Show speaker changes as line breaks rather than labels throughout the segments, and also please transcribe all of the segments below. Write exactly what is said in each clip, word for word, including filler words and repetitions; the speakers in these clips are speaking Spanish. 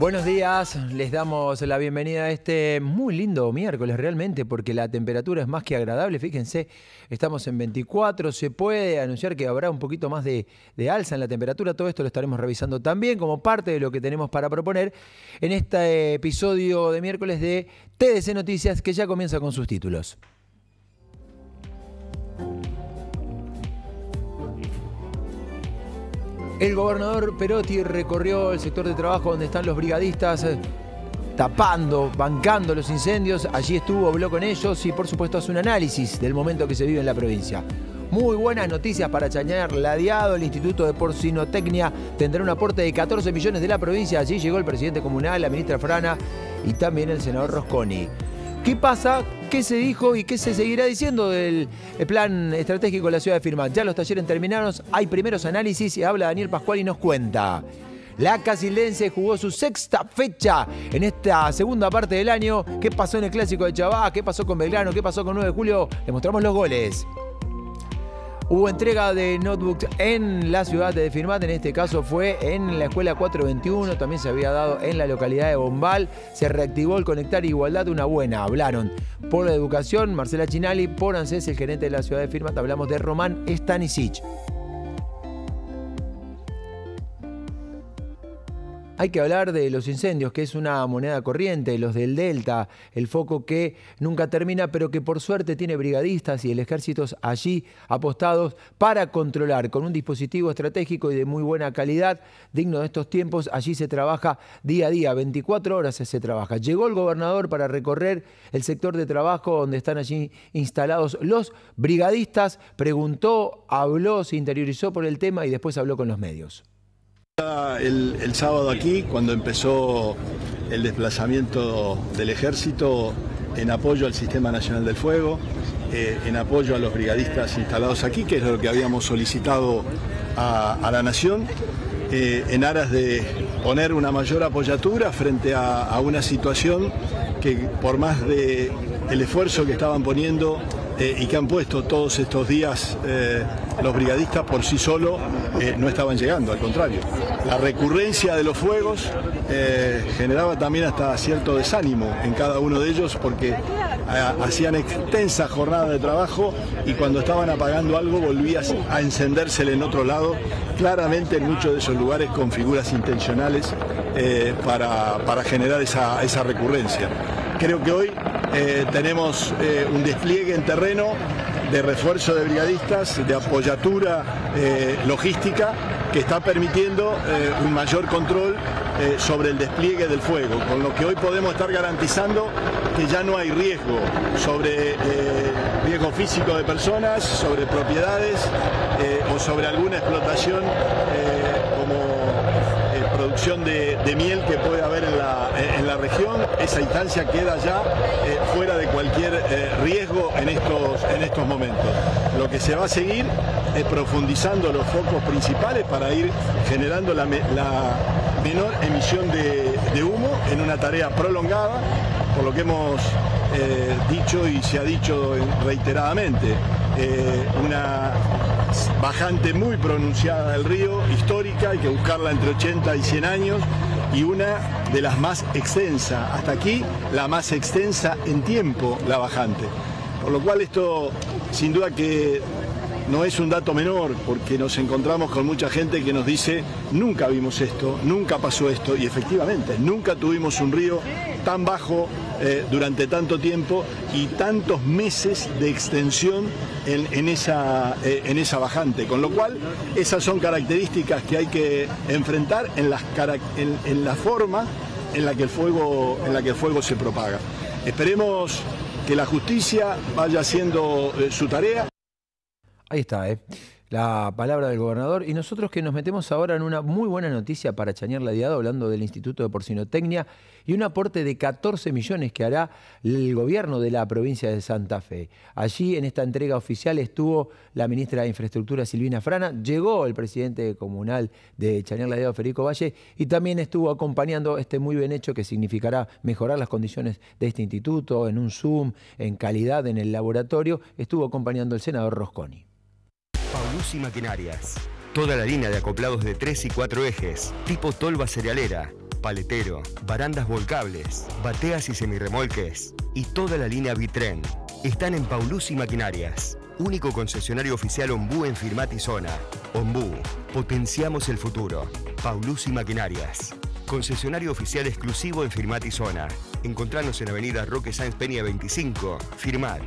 Buenos días, les damos la bienvenida a este muy lindo miércoles realmente porque la temperatura es más que agradable. Fíjense, estamos en veinticuatro, se puede anunciar que habrá un poquito más de, de alza en la temperatura. Todo esto lo estaremos revisando también como parte de lo que tenemos para proponer en este episodio de miércoles de T D C Noticias, que ya comienza con sus títulos. El gobernador Perotti recorrió el sector de trabajo donde están los brigadistas tapando, bancando los incendios. Allí estuvo, habló con ellos y por supuesto hace un análisis del momento que se vive en la provincia. Muy buenas noticias para Chañar Ladeado. El Instituto de Porcinotecnia tendrá un aporte de catorce millones de la provincia. Allí llegó el presidente comunal, la ministra Frana y también el senador Rosconi. ¿Qué pasa? ¿Qué se dijo y qué se seguirá diciendo del plan estratégico de la ciudad de Firmat? Ya los talleres terminaron, hay primeros análisis y habla Daniel Pascual y nos cuenta. La Casildense jugó su sexta fecha en esta segunda parte del año. ¿Qué pasó en el Clásico de Chabá? ¿Qué pasó con Belgrano? ¿Qué pasó con nueve de julio? Les mostramos los goles. Hubo entrega de notebooks en la ciudad de Firmat, en este caso fue en la escuela cuatrocientos veintiuno, también se había dado en la localidad de Bombal. Se reactivó el Conectar Igualdad, una buena. Hablaron por la educación, Marcela Chinali, por ANSES, el gerente de la ciudad de Firmat. Hablamos de Román Stanisic. Hay que hablar de los incendios, que es una moneda corriente, los del Delta, el foco que nunca termina, pero que por suerte tiene brigadistas y el ejército allí apostados para controlar con un dispositivo estratégico y de muy buena calidad, digno de estos tiempos. Allí se trabaja día a día, veinticuatro horas se trabaja. Llegó el gobernador para recorrer el sector de trabajo donde están allí instalados los brigadistas, preguntó, habló, se interiorizó por el tema y después habló con los medios.
El, el sábado aquí, cuando empezó el desplazamiento del ejército en apoyo al Sistema Nacional del Fuego, eh, en apoyo a los brigadistas instalados aquí, que es lo que habíamos solicitado a, a la Nación, eh, en aras de poner una mayor apoyatura frente a, a una situación que por más de el esfuerzo que estaban poniendo eh, y que han puesto todos estos días eh, los brigadistas por sí solos, eh, no estaban llegando, al contrario. La recurrencia de los fuegos eh, generaba también hasta cierto desánimo en cada uno de ellos porque eh, hacían extensa jornada de trabajo y cuando estaban apagando algo volvía a encendérsele en otro lado, claramente en muchos de esos lugares con figuras intencionales eh, para, para generar esa, esa recurrencia. Creo que hoy eh, tenemos eh, un despliegue en terreno de refuerzo de brigadistas, de apoyatura eh, logística que está permitiendo eh, un mayor control eh, sobre el despliegue del fuego, con lo que hoy podemos estar garantizando que ya no hay riesgo sobre eh, riesgo físico de personas, sobre propiedades eh, o sobre alguna explotación eh, como eh, producción de, de miel que puede haber en la, en la región. Esa instancia queda ya eh, fuera de cualquier eh, riesgo en estos, en estos momentos. Lo que se va a seguir es profundizando los focos principales para ir generando la, la menor emisión de, de humo en una tarea prolongada, por lo que hemos eh, dicho y se ha dicho reiteradamente, eh, una bajante muy pronunciada del río, histórica, hay que buscarla entre ochenta y cien años, y una de las más extensas, hasta aquí la más extensa en tiempo, la bajante. Por lo cual esto sin duda que no es un dato menor, porque nos encontramos con mucha gente que nos dice nunca vimos esto, nunca pasó esto, y efectivamente nunca tuvimos un río tan bajo eh, durante tanto tiempo y tantos meses de extensión en, en, esa, eh, en esa bajante, con lo cual esas son características que hay que enfrentar en, las, en, en la forma en la que el fuego, en la que el fuego se propaga. Esperemos que la justicia vaya haciendo eh, su tarea.
Ahí está, ¿eh? La palabra del gobernador. Y nosotros que nos metemos ahora en una muy buena noticia para Chañar Ladeado, hablando del Instituto de Porcinotecnia y un aporte de catorce millones que hará el gobierno de la provincia de Santa Fe. Allí en esta entrega oficial estuvo la ministra de Infraestructura Silvina Frana, llegó el presidente comunal de Chañar Ladeado, Federico Valle, y también estuvo acompañando este muy bien hecho que significará mejorar las condiciones de este instituto en un Zoom, en calidad en el laboratorio. Estuvo acompañando el senador Rosconi.
Paulucci Maquinarias. Toda la línea de acoplados de tres y cuatro ejes, tipo tolva cerealera. paletero, barandas volcables, bateas y semirremolques y toda la línea Bitren están en Paulusi Maquinarias, único concesionario oficial Ombú en Firmat y Zona. Ombú, potenciamos el futuro. Paulusi Maquinarias, concesionario oficial exclusivo en Firmat y Zona. Encontranos en Avenida Roque Sáenz Peña veinticinco, Firmat.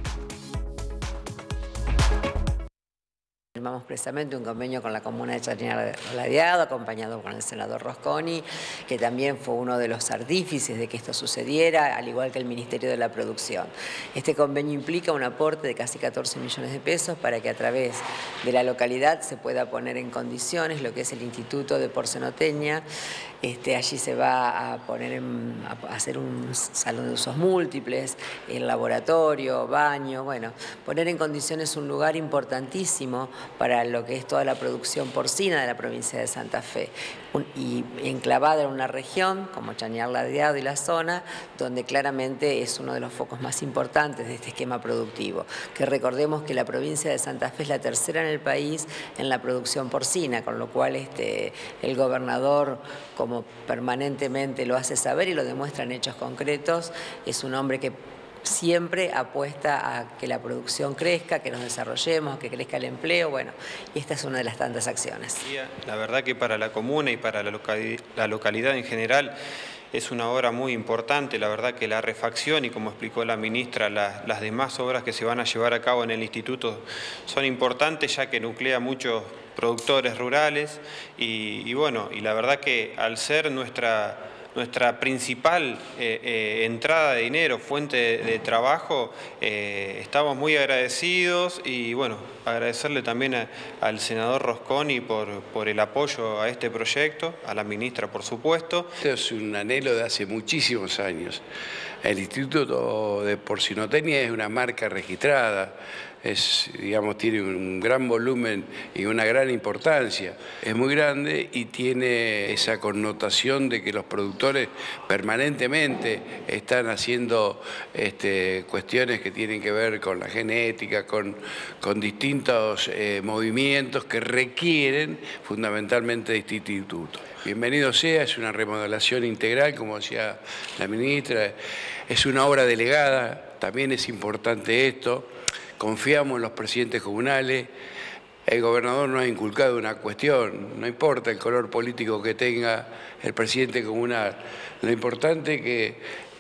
Firmamos precisamente un convenio con la comuna de Chañar Ladeado, acompañado con el senador Rosconi, que también fue uno de los artífices de que esto sucediera, al igual que el Ministerio de la Producción. Este convenio implica un aporte de casi catorce millones de pesos para que a través de la localidad se pueda poner en condiciones lo que es el Instituto de Porcenoteña. Este, allí se va a poner en, a hacer un salón de usos múltiples, el laboratorio, baño, bueno, poner en condiciones un lugar importantísimo para lo que es toda la producción porcina de la provincia de Santa Fe, un, y enclavada en una región como Chañar Ladeado y la zona, donde claramente es uno de los focos más importantes de este esquema productivo, que recordemos que la provincia de Santa Fe es la tercera en el país en la producción porcina, con lo cual este, el gobernador, como permanentemente lo hace saber y lo demuestra en hechos concretos, es un hombre que siempre apuesta a que la producción crezca, que nos desarrollemos, que crezca el empleo, bueno, y esta es una de las tantas acciones.
La verdad que para la comuna y para la localidad, la localidad en general es una obra muy importante, la verdad que la refacción y como explicó la ministra, la, las demás obras que se van a llevar a cabo en el instituto son importantes ya que nuclea muchos productores rurales y, y bueno, y la verdad que al ser nuestra... Nuestra principal eh, eh, entrada de dinero, fuente de, de trabajo, eh, estamos muy agradecidos y bueno, agradecerle también a, al senador Rosconi por, por el apoyo a este proyecto, a la ministra por supuesto.
Esto es un anhelo de hace muchísimos años. El Instituto de Porcinoteña es una marca registrada, es, digamos, tiene un gran volumen y una gran importancia. Es muy grande y tiene esa connotación de que los productores permanentemente están haciendo este, cuestiones que tienen que ver con la genética, con, con distintos eh, movimientos que requieren fundamentalmente de este instituto. Bienvenido sea, es una remodelación integral, como decía la ministra, es una obra delegada, también es importante esto. Confiamos en los presidentes comunales, el gobernador nos ha inculcado una cuestión, no importa el color político que tenga el presidente comunal, lo importante es que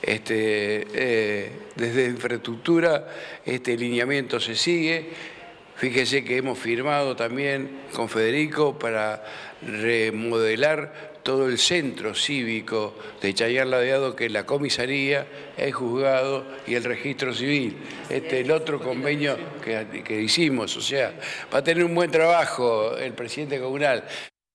este, eh, desde infraestructura este lineamiento se sigue. Fíjese que hemos firmado también con Federico para remodelar todo el centro cívico de Chañar Ladeado, que es la comisaría, el juzgado y el registro civil. Este es el otro convenio que, que hicimos, o sea, va a tener un buen trabajo el presidente comunal.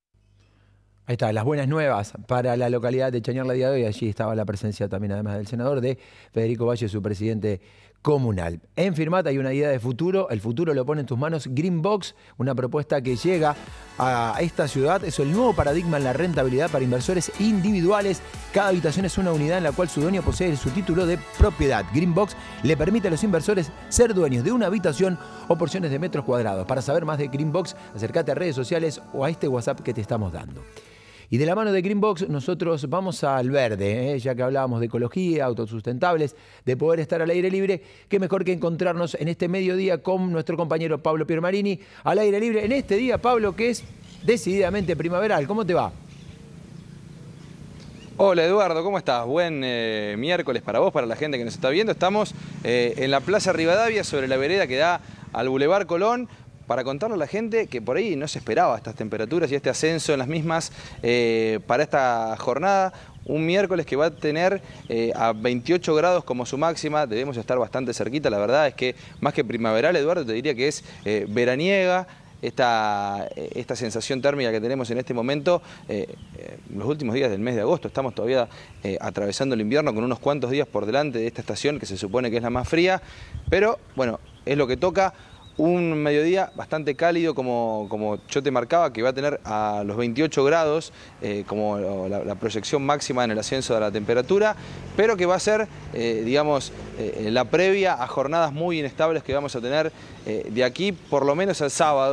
Ahí está, las buenas nuevas para la localidad de Chañar Ladeado, y allí estaba la presencia también, además del senador, de Federico Valle, su presidente comunal. En Firmat hay una idea de futuro, el futuro lo pone en tus manos Greenbox, una propuesta que llega a esta ciudad, es el nuevo paradigma en la rentabilidad para inversores individuales. Cada habitación es una unidad en la cual su dueño posee su título de propiedad. Greenbox le permite a los inversores ser dueños de una habitación o porciones de metros cuadrados. Para saber más de Greenbox, acércate a redes sociales o a este WhatsApp que te estamos dando. Y de la mano de Greenbox nosotros vamos al verde, ¿eh? Ya que hablábamos de ecología, autosustentables, de poder estar al aire libre, qué mejor que encontrarnos en este mediodía con nuestro compañero Pablo Piermarini al aire libre, en este día, Pablo, que es decididamente primaveral. ¿Cómo te va?
Hola Eduardo, ¿cómo estás? Buen eh, miércoles para vos, para la gente que nos está viendo. Estamos eh, en la Plaza Rivadavia, sobre la vereda que da al Boulevard Colón, para contarle a la gente que por ahí no se esperaba estas temperaturas y este ascenso en las mismas eh, para esta jornada. Un miércoles que va a tener eh, a veintiocho grados como su máxima, debemos estar bastante cerquita. La verdad es que más que primaveral, Eduardo, te diría que es eh, veraniega. Esta, esta sensación térmica que tenemos en este momento, eh, eh, los últimos días del mes de agosto, estamos todavía eh, atravesando el invierno con unos cuantos días por delante de esta estación que se supone que es la más fría, pero bueno, es lo que toca. Un mediodía bastante cálido, como, como yo te marcaba, que va a tener a los veintiocho grados eh, como la, la proyección máxima en el ascenso de la temperatura, pero que va a ser, eh, digamos, eh, la previa a jornadas muy inestables que vamos a tener eh, de aquí por lo menos al sábado,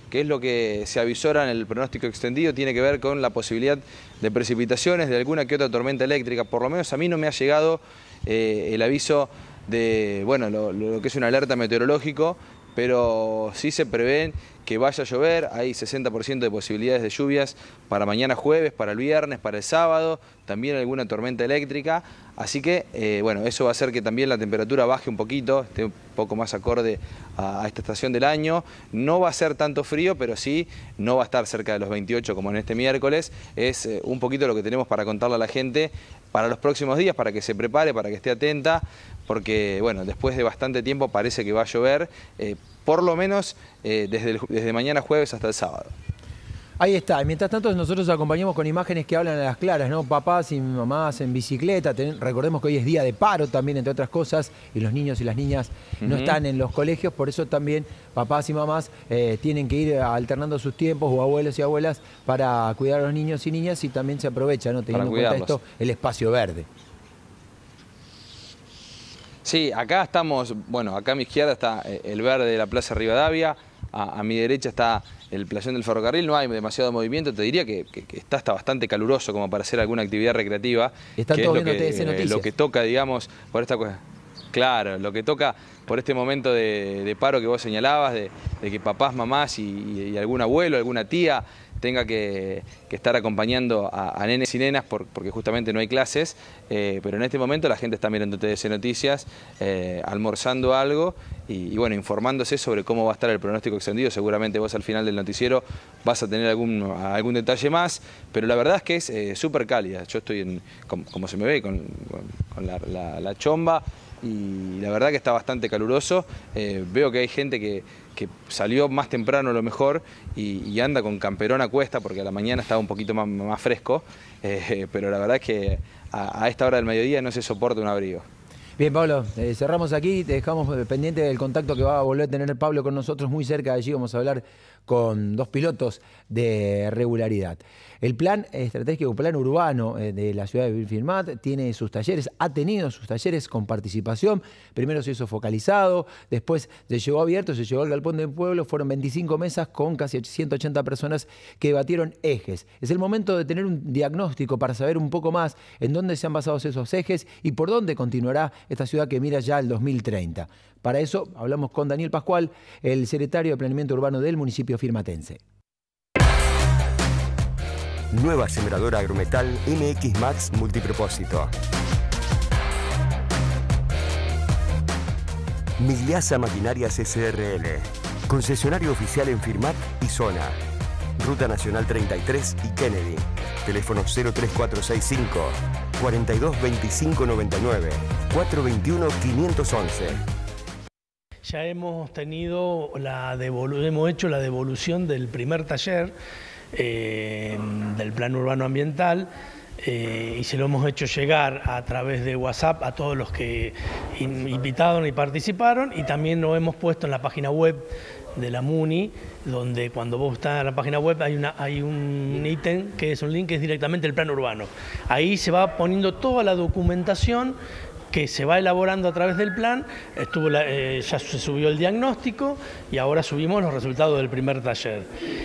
que es lo que se avisora en el pronóstico extendido, tiene que ver con la posibilidad de precipitaciones, de alguna que otra tormenta eléctrica. Por lo menos a mí no me ha llegado eh, el aviso de, bueno, lo, lo que es una alerta meteorológico, pero sí se prevén que vaya a llover. Hay sesenta por ciento de posibilidades de lluvias para mañana jueves, para el viernes, para el sábado, también alguna tormenta eléctrica, así que eh, bueno, eso va a hacer que también la temperatura baje un poquito, esté un poco más acorde a, a esta estación del año. No va a ser tanto frío, pero sí no va a estar cerca de los veintiocho como en este miércoles. Es eh, un poquito lo que tenemos para contarle a la gente para los próximos días, para que se prepare, para que esté atenta, porque bueno, después de bastante tiempo parece que va a llover, eh, por lo menos eh, desde, el, desde mañana jueves hasta el sábado.
Ahí está. Mientras tanto, nosotros acompañamos con imágenes que hablan a las claras, ¿no? Papás y mamás en bicicleta. Ten, recordemos que hoy es día de paro también, entre otras cosas, y los niños y las niñas uh-huh. no están en los colegios. Por eso también papás y mamás eh, tienen que ir alternando sus tiempos, o abuelos y abuelas, para cuidar a los niños y niñas, y también se aprovecha, ¿no? Teniendo en cuenta esto, el espacio verde.
Sí, acá estamos, bueno, acá a mi izquierda está el verde de la Plaza Rivadavia, a, a mi derecha está el playón del ferrocarril, no hay demasiado movimiento, te diría que, que, que está hasta bastante caluroso como para hacer alguna actividad recreativa.
Están
que
todos
es lo
viendo
que,
T S Noticias.
lo que toca, digamos, por esta cosa. Claro, lo que toca por este momento de, de paro que vos señalabas, de, de que papás, mamás y, y, y algún abuelo, alguna tía tenga que, que estar acompañando a, a nenes y nenas por, porque justamente no hay clases, eh, pero en este momento la gente está mirando T S Noticias, eh, almorzando algo y, y bueno, informándose sobre cómo va a estar el pronóstico extendido. Seguramente vos al final del noticiero vas a tener algún, algún detalle más, pero la verdad es que es eh, súper cálida. Yo estoy, en, como, como se me ve, con, con, con la, la, la chomba, y la verdad que está bastante caluroso. Eh, veo que hay gente que, que salió más temprano a lo mejor y, y anda con camperón a cuesta porque a la mañana estaba un poquito más, más fresco, eh, pero la verdad es que a, a esta hora del mediodía no se soporta un abrigo.
Bien, Pablo, eh, cerramos aquí, te dejamos pendiente del contacto que va a volver a tener Pablo con nosotros muy cerca de allí. Vamos a hablar con dos pilotos de regularidad. El plan estratégico, plan urbano de la ciudad de Wilfirmat tiene sus talleres, ha tenido sus talleres con participación. Primero se hizo focalizado, después se llegó abierto, se llegó al Galpón del Pueblo, fueron veinticinco mesas con casi ciento ochenta personas que debatieron ejes. Es el momento de tener un diagnóstico para saber un poco más en dónde se han basado esos ejes y por dónde continuará esta ciudad que mira ya el dos mil treinta. Para eso hablamos con Daniel Pascual, el secretario de Planeamiento Urbano del municipio firmatense.
Nueva sembradora agrometal M X Max multipropósito. Migliasa Maquinarias S R L. Concesionario oficial en Firmat y Zona. Ruta Nacional treinta y tres y Kennedy. Teléfono cero tres cuatro seis cinco, cuarenta y dos veinticinco noventa y nueve, cuatro veintiuno quinientos once.
Ya hemos tenido la devolu- hemos hecho la devolución del primer taller eh, del Plan Urbano Ambiental eh, y se lo hemos hecho llegar a través de WhatsApp a todos los que in- invitaron y participaron, y también lo hemos puesto en la página web de la MUNI, donde cuando vos estás en la página web hay, una, hay un ítem que es un link que es directamente el plan urbano. Ahí se va poniendo toda la documentación que se va elaborando a través del plan. Estuvo la, eh, ya se subió el diagnóstico y ahora subimos los resultados del primer taller.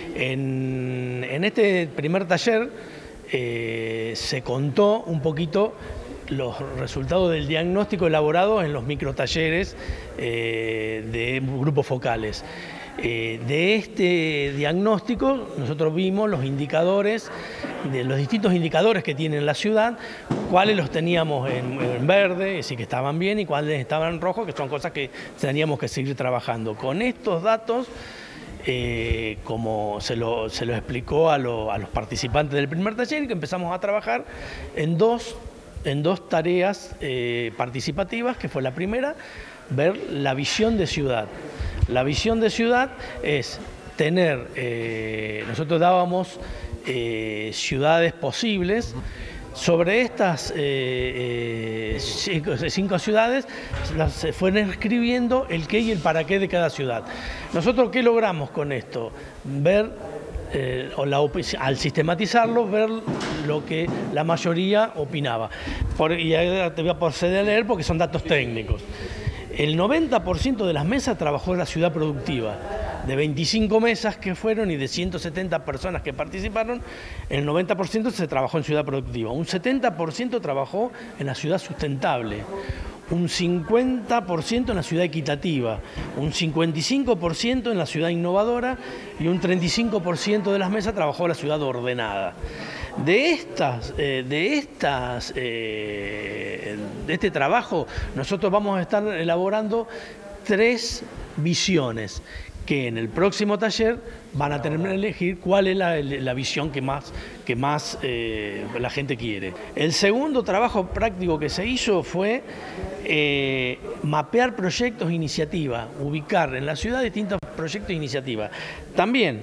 En, en este primer taller eh, se contó un poquito los resultados del diagnóstico elaborado en los microtalleres eh, de grupos focales. Eh, de este diagnóstico nosotros vimos los indicadores, de los distintos indicadores que tiene la ciudad, cuáles los teníamos en, en verde, es decir, que estaban bien, y cuáles estaban en rojo, que son cosas que teníamos que seguir trabajando. Con estos datos, eh, como se lo, se lo explicó a, lo, a los participantes del primer taller, que empezamos a trabajar en dos, en dos tareas eh, participativas, que fue la primera, ver la visión de ciudad. La visión de ciudad es tener, eh, nosotros dábamos eh, ciudades posibles. Sobre estas eh, eh, cinco, cinco ciudades las, se fueron escribiendo el qué y el para qué de cada ciudad. Nosotros, ¿qué logramos con esto? Ver, eh, o la, al sistematizarlo, ver lo que la mayoría opinaba. Por, y ahora te voy a proceder a leer porque son datos técnicos. El noventa por ciento de las mesas trabajó en la ciudad productiva. De veinticinco mesas que fueron y de ciento setenta personas que participaron, el noventa por ciento se trabajó en ciudad productiva. Un setenta por ciento trabajó en la ciudad sustentable. Un cincuenta por ciento en la ciudad equitativa, un cincuenta y cinco por ciento en la ciudad innovadora y un treinta y cinco por ciento de las mesas trabajó en la ciudad ordenada. De estas, eh, de estas, eh, de este trabajo, nosotros vamos a estar elaborando tres visiones que en el próximo taller van a tener que elegir cuál es la, la visión que más, que más eh, la gente quiere. El segundo trabajo práctico que se hizo fue eh, mapear proyectos e iniciativas, ubicar en la ciudad distintos proyectos e iniciativas. También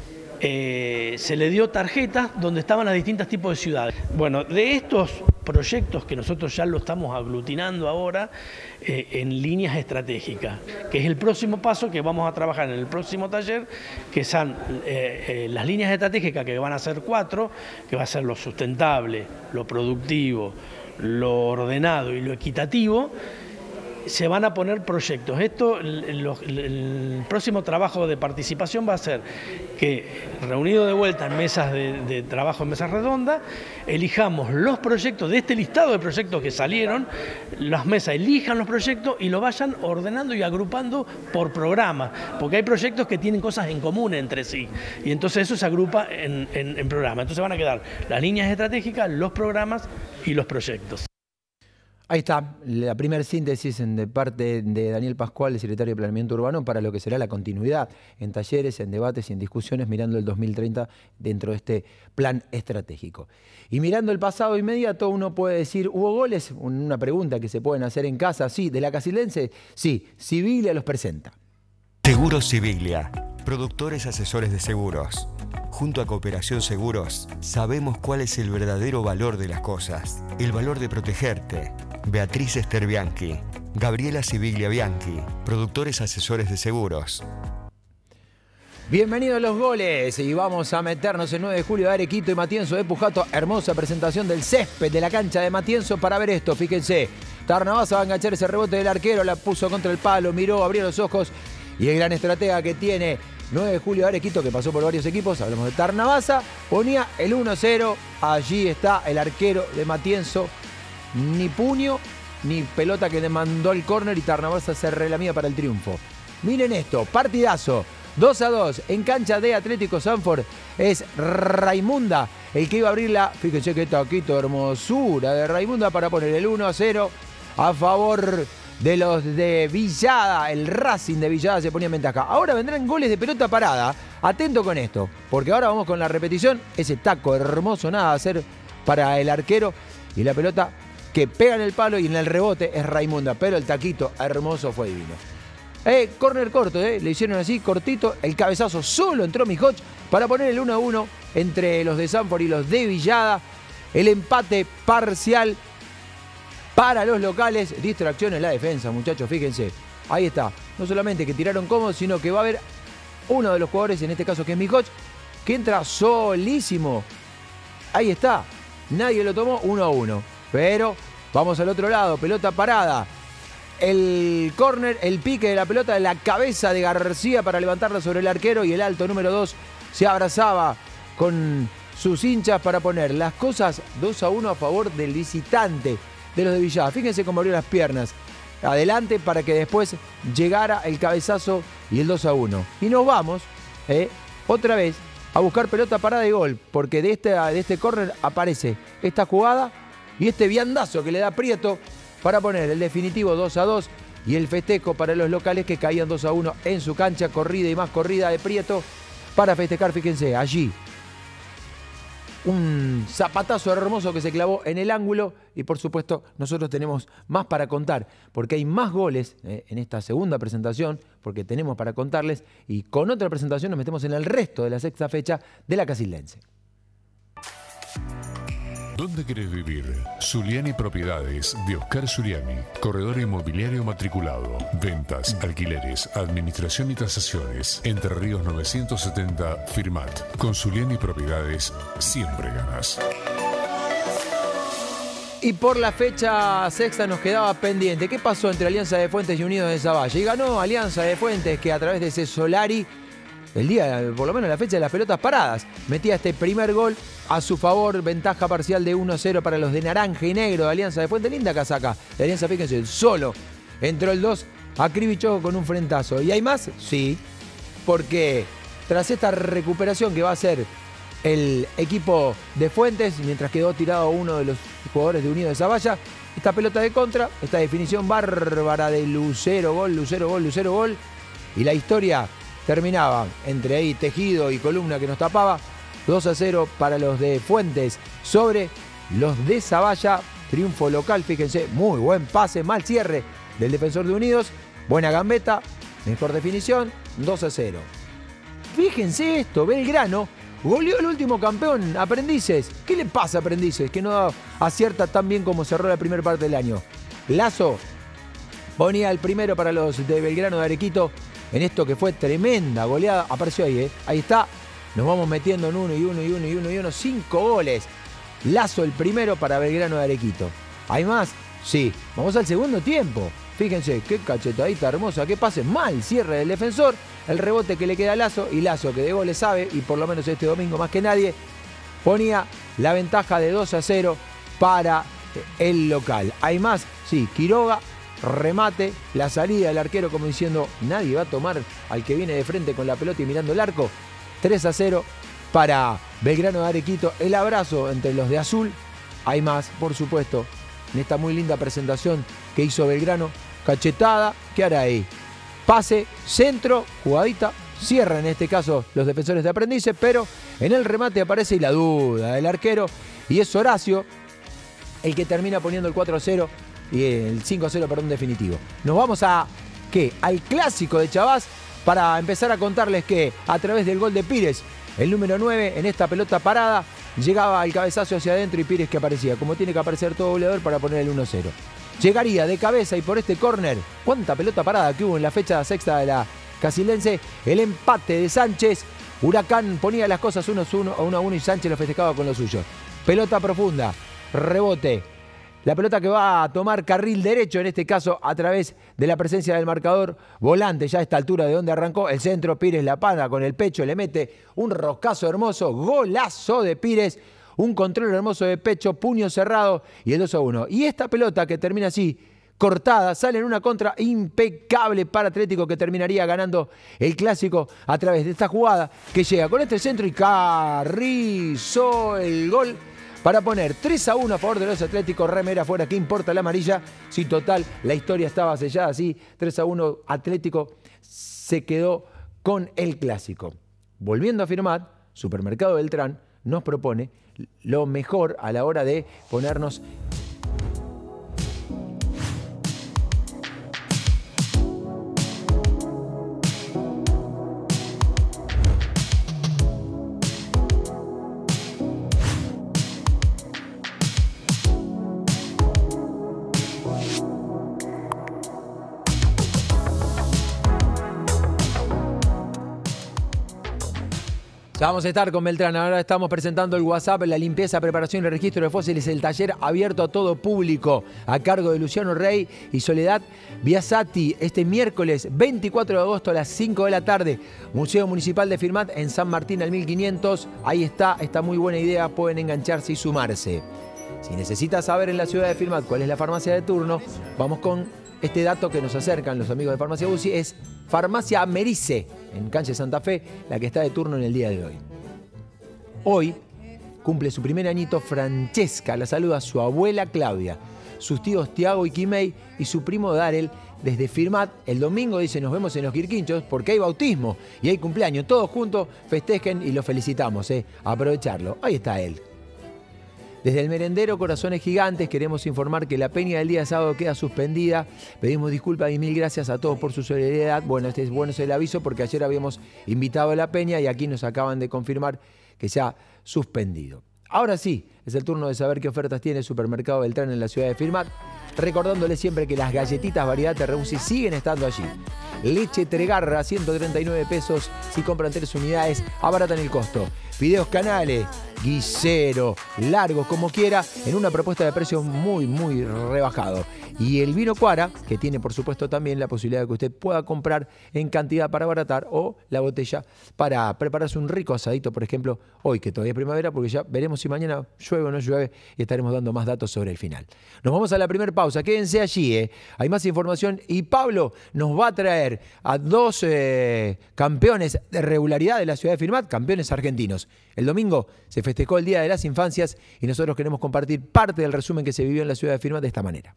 eh, se le dio tarjetas donde estaban las distintos tipos de ciudades. Bueno, de estos proyectos que nosotros ya lo estamos aglutinando ahora eh, en líneas estratégicas, que es el próximo paso que vamos a trabajar en el próximo taller, que son eh, eh, las líneas estratégicas, que van a ser cuatro, que va a ser lo sustentable, lo productivo, lo ordenado y lo equitativo. Se van a poner proyectos. Esto, el, el, el próximo trabajo de participación va a ser que, reunido de vuelta en mesas de, de trabajo, en mesas redondas, elijamos los proyectos de este listado de proyectos que salieron, las mesas elijan los proyectos y lo vayan ordenando y agrupando por programa, porque hay proyectos que tienen cosas en común entre sí, y entonces eso se agrupa en, en, en programas. Entonces van a quedar las líneas estratégicas, los programas y los proyectos.
Ahí está, la primera síntesis de parte de Daniel Pascual, el secretario de Planeamiento Urbano, para lo que será la continuidad en talleres, en debates y en discusiones mirando el dos mil treinta dentro de este plan estratégico. Y mirando el pasado inmediato, uno puede decir, ¿hubo goles? Una pregunta que se pueden hacer en casa, sí. ¿De la Casildense? Sí. Civiglia los presenta.
Seguros Civiglia, productores asesores de seguros. Junto a Cooperación Seguros, sabemos cuál es el verdadero valor de las cosas. El valor de protegerte. Beatriz Esther Bianchi, Gabriela Civiglia Bianchi, productores asesores de seguros.
Bienvenidos a los goles y vamos a meternos el nueve de julio de Arequito y Matienzo de Pujato. Hermosa presentación del césped de la cancha de Matienzo para ver esto, fíjense. Tarnabasa va a enganchar ese rebote del arquero, la puso contra el palo, miró, abrió los ojos y el gran estratega que tiene nueve de julio de Arequito, que pasó por varios equipos, hablamos de Tarnabasa, ponía el uno cero, allí está el arquero de Matienzo. Ni puño, ni pelota que le mandó el córner y Tarnabasa se relamía para el triunfo. Miren esto, partidazo, dos a dos en cancha de Atlético Sanford. Es Raimunda el que iba a abrirla. Fíjense qué taquito, hermosura de Raimunda para poner el uno a cero a favor de los de Villada. El Racing de Villada se ponía en ventaja. Ahora vendrán goles de pelota parada. Atento con esto, porque ahora vamos con la repetición. Ese taco hermoso, nada a hacer para el arquero y la pelota que pega en el palo y en el rebote es Raimunda, pero el taquito hermoso fue divino. Eh, córner corto, eh, le hicieron así, cortito, el cabezazo solo entró Mijoch para poner el uno a uno entre los de Sanford y los de Villada. El empate parcial para los locales, distracción en la defensa, muchachos, fíjense. Ahí está, no solamente que tiraron cómodos, sino que va a haber uno de los jugadores, en este caso que es Mijoch, que entra solísimo. Ahí está, nadie lo tomó, uno a uno. Pero vamos al otro lado, pelota parada. El córner, el pique de la pelota de la cabeza de García para levantarla sobre el arquero y el alto número dos se abrazaba con sus hinchas para poner las cosas dos a uno a favor del visitante de los de Villada. Fíjense cómo abrió las piernas adelante para que después llegara el cabezazo y el dos a uno. Y nos vamos eh, otra vez a buscar pelota parada y gol, porque de este, de este córner aparece esta jugada y este viandazo que le da Prieto para poner el definitivo dos a dos y el festejo para los locales que caían dos a uno en su cancha, corrida y más corrida de Prieto para festejar, fíjense, allí. Un zapatazo hermoso que se clavó en el ángulo y por supuesto nosotros tenemos más para contar porque hay más goles eh, en esta segunda presentación porque tenemos para contarles y con otra presentación nos metemos en el resto de la sexta fecha de la Casildense.
¿Dónde querés vivir? Zuliani Propiedades de Oscar Zuliani. Corredor inmobiliario matriculado. Ventas, alquileres, administración y tasaciones. Entre Ríos novecientos setenta, Firmat. Con Zuliani Propiedades siempre ganas.
Y por la fecha sexta nos quedaba pendiente. ¿Qué pasó entre Alianza de Fuentes y Unidos de Zavalla? Y ganó Alianza de Fuentes, que a través de ese Solari, el día, por lo menos la fecha de las pelotas paradas, metía este primer gol a su favor. Ventaja parcial de uno a cero para los de naranja y negro de Alianza de Fuentes. Linda casaca de Alianza, fíjense, solo entró el dos, acribichó con un frentazo. ¿Y hay más? Sí, porque tras esta recuperación que va a hacer el equipo de Fuentes, mientras quedó tirado uno de los jugadores de Unidos de Zavalla, esta pelota de contra, esta definición bárbara de Lucero, gol, Lucero, gol, Lucero, gol, y la historia terminaba entre ahí Tejido y Columna que nos tapaba, dos a cero para los de Fuentes sobre los de Zavalla, triunfo local, fíjense, muy buen pase, mal cierre del defensor de Unidos, buena gambeta, mejor definición, dos a cero. Fíjense esto, Belgrano goleó el último campeón, Aprendices. ¿Qué le pasa a Aprendices? Que no acierta tan bien como cerró la primera parte del año. Lazo ponía el primero para los de Belgrano de Arequito en esto que fue tremenda goleada. Apareció ahí, ¿eh? Ahí está. Nos vamos metiendo en uno y uno y uno y uno y uno. Cinco goles. Lazo el primero para Belgrano de Arequito. ¿Hay más? Sí. Vamos al segundo tiempo. Fíjense, qué cachetadita hermosa, qué pase mal, cierre del defensor, el rebote que le queda a Lazo, y Lazo que de goles sabe, y por lo menos este domingo más que nadie, ponía la ventaja de dos a cero para el local. ¿Hay más? Sí, Quiroga, remate, la salida del arquero como diciendo, nadie va a tomar al que viene de frente con la pelota y mirando el arco. tres a cero para Belgrano de Arequito, el abrazo entre los de azul. Hay más, por supuesto, en esta muy linda presentación que hizo Belgrano, cachetada, ¿qué hará ahí? Pase, centro, jugadita, cierra en este caso los defensores de Aprendices, pero en el remate aparece la duda del arquero y es Horacio el que termina poniendo el cuatro a cero y el cinco a cero, perdón, definitivo. Nos vamos a, ¿qué? Al clásico de Chavás para empezar a contarles que a través del gol de Pires, el número nueve en esta pelota parada, llegaba al cabezazo hacia adentro y Pires que aparecía, como tiene que aparecer todo goleador para poner el uno a cero. Llegaría de cabeza y por este córner, cuánta pelota parada que hubo en la fecha sexta de la Casilense, el empate de Sánchez. Huracán ponía las cosas uno a uno y Sánchez lo festejaba con lo suyo. Pelota profunda, rebote. La pelota que va a tomar carril derecho, en este caso a través de la presencia del marcador volante, ya a esta altura de donde arrancó el centro. Pires la pana con el pecho, le mete un roscazo hermoso, golazo de Pires. Un control hermoso de pecho, puño cerrado y el dos a uno. Y esta pelota que termina así, cortada, sale en una contra impecable para Atlético, que terminaría ganando el clásico a través de esta jugada que llega con este centro y Carrizo el gol para poner tres a uno a favor de los Atléticos. Remera afuera, ¿qué importa la amarilla? Si total, la historia estaba sellada así, tres a uno Atlético se quedó con el clásico. Volviendo a firmar, Supermercado Beltrán nos propone lo mejor a la hora de ponernos Vamos a estar con Beltrán. Ahora estamos presentando el WhatsApp, la limpieza, preparación y registro de fósiles, el taller abierto a todo público, a cargo de Luciano Rey y Soledad Biasati, este miércoles veinticuatro de agosto a las cinco de la tarde. Museo Municipal de Firmat en San Martín al mil quinientos. Ahí está, esta muy buena idea, pueden engancharse y sumarse. Si necesitas saber en la ciudad de Firmat cuál es la farmacia de turno, vamos con este dato que nos acercan los amigos de Farmacia U C I, es Farmacia Americe, en Cancha Santa Fe, la que está de turno en el día de hoy. Hoy cumple su primer añito Francesca, la saluda su abuela Claudia, sus tíos Tiago y Quimei y su primo Darel desde Firmat. El domingo dice, nos vemos en los Quirquinchos porque hay bautismo y hay cumpleaños. Todos juntos festejen y lo felicitamos, ¿eh? A aprovecharlo. Ahí está él. Desde el merendero Corazones Gigantes queremos informar que la peña del día de sábado queda suspendida. Pedimos disculpas y mil gracias a todos por su solidaridad. Bueno, este es bueno el aviso porque ayer habíamos invitado a la peña y aquí nos acaban de confirmar que se ha suspendido. Ahora sí, es el turno de saber qué ofertas tiene el Supermercado Beltrán en la ciudad de Firmat. Recordándoles siempre que las galletitas variedad Terreusi siguen estando allí. Leche Tregarra, ciento treinta y nueve pesos. Si compran tres unidades, abaratan el costo. Fideos Canales, guisero, largos, como quiera, en una propuesta de precio muy, muy rebajado. Y el vino Cuara, que tiene por supuesto también la posibilidad de que usted pueda comprar en cantidad para abaratar, o la botella para prepararse un rico asadito, por ejemplo, hoy que todavía es primavera, porque ya veremos si mañana llueve o no llueve y estaremos dando más datos sobre el final. Nos vamos a la primera pausa, quédense allí, ¿eh? Hay más información y Pablo nos va a traer a dos eh, campeones de regularidad de la ciudad de Firmat, campeones argentinos. El domingo se festejó el Día de las Infancias y nosotros queremos compartir parte del resumen que se vivió en la ciudad de Firmat de esta manera.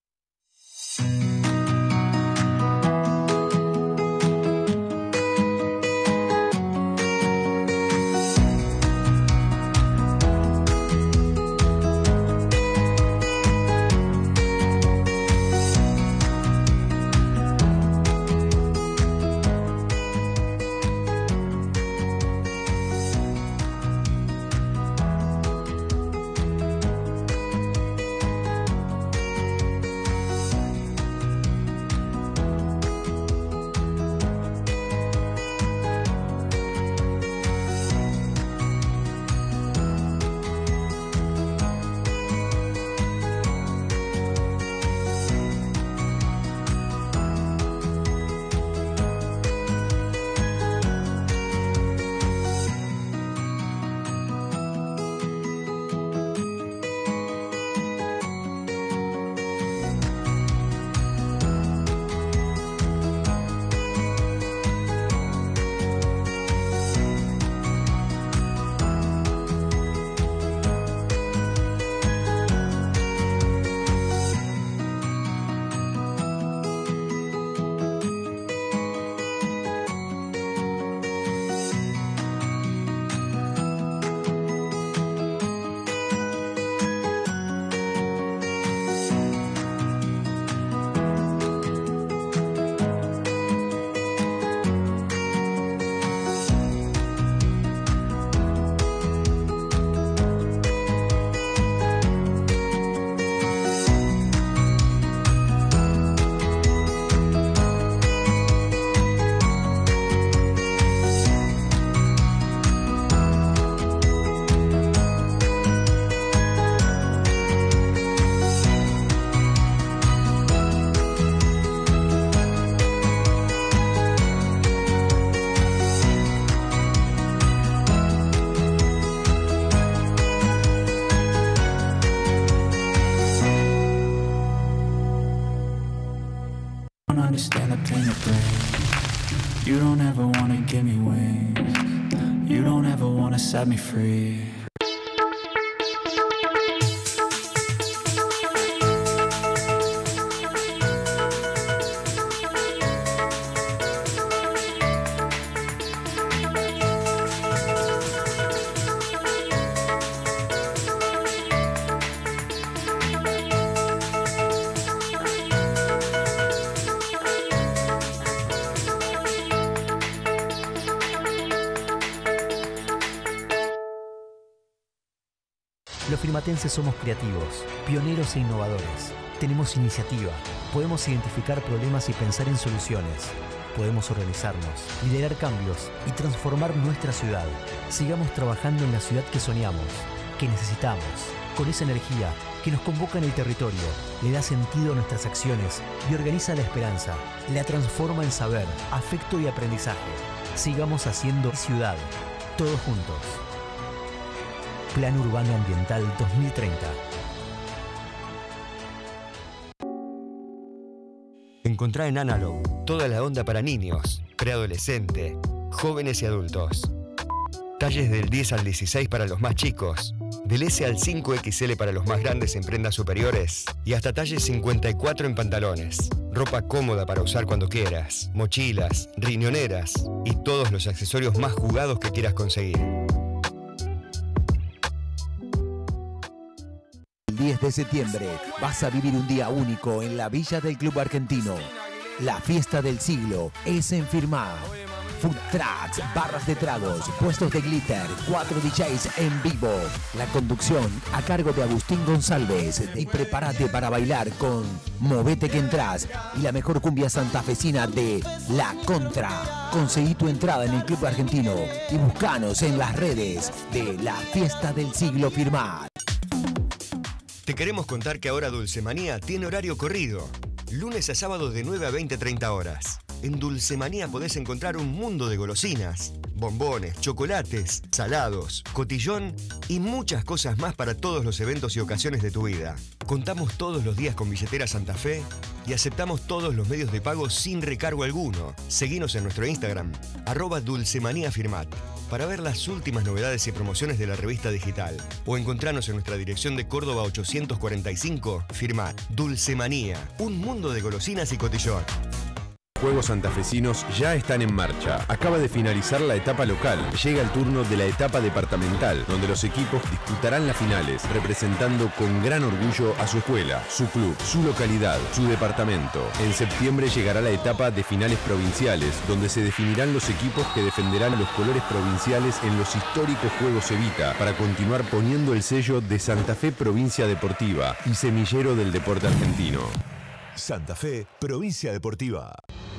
Understand the pain of pain. You don't ever wanna give me wings. You don't ever wanna set me free.
Los firmatenses somos creativos, pioneros e innovadores. Tenemos iniciativa, podemos identificar problemas y pensar en soluciones. Podemos organizarnos, liderar cambios y transformar nuestra ciudad. Sigamos trabajando en la ciudad que soñamos, que necesitamos, con esa energía que nos convoca en el territorio, le da sentido a nuestras acciones y organiza la esperanza, la transforma en saber, afecto y aprendizaje. Sigamos haciendo ciudad, todos juntos. Plan Urbano Ambiental dos mil treinta.
Encontrá en Analog toda la onda para niños, preadolescente, jóvenes y adultos. Talles del diez al dieciséis para los más chicos, del S al cinco equis ele para los más grandes en prendas superiores y hasta talle cincuenta y cuatro en pantalones. Ropa cómoda para usar cuando quieras, mochilas, riñoneras y todos los accesorios más jugados que quieras conseguir.
El diez de septiembre vas a vivir un día único en la Villa del Club Argentino. La fiesta del siglo es en Firmat. food trucks, barras de tragos, puestos de glitter, cuatro D Js en vivo. La conducción a cargo de Agustín González. Y prepárate para bailar con Movete que entras y la mejor cumbia santafesina de La Contra. Conseguí tu entrada en el Club Argentino y buscanos en las redes de la Fiesta del Siglo Firmat.
Te queremos contar que ahora Dulcemanía tiene horario corrido. Lunes a sábado de nueve a veinte, treinta horas. En Dulcemanía podés encontrar un mundo de golosinas, bombones, chocolates, salados, cotillón y muchas cosas más para todos los eventos y ocasiones de tu vida. Contamos todos los días con billetera Santa Fe y aceptamos todos los medios de pago sin recargo alguno. Seguinos en nuestro Instagram, arroba Dulcemanía Firmat, para ver las últimas novedades y promociones de la revista digital. O encontrarnos en nuestra dirección de Córdoba ochocientos cuarenta y cinco, Firmat. Dulcemanía, un mundo de golosinas y cotillón.
Juegos santafesinos ya están en marcha. Acaba de finalizar la etapa local. Llega el turno de la etapa departamental, donde los equipos disputarán las finales, representando con gran orgullo a su escuela, su club, su localidad, su departamento. En septiembre llegará la etapa de finales provinciales, donde se definirán los equipos que defenderán los colores provinciales en los históricos Juegos Evita, para continuar poniendo el sello de Santa Fe Provincia Deportiva y semillero del deporte argentino.
Santa Fe, Provincia Deportiva.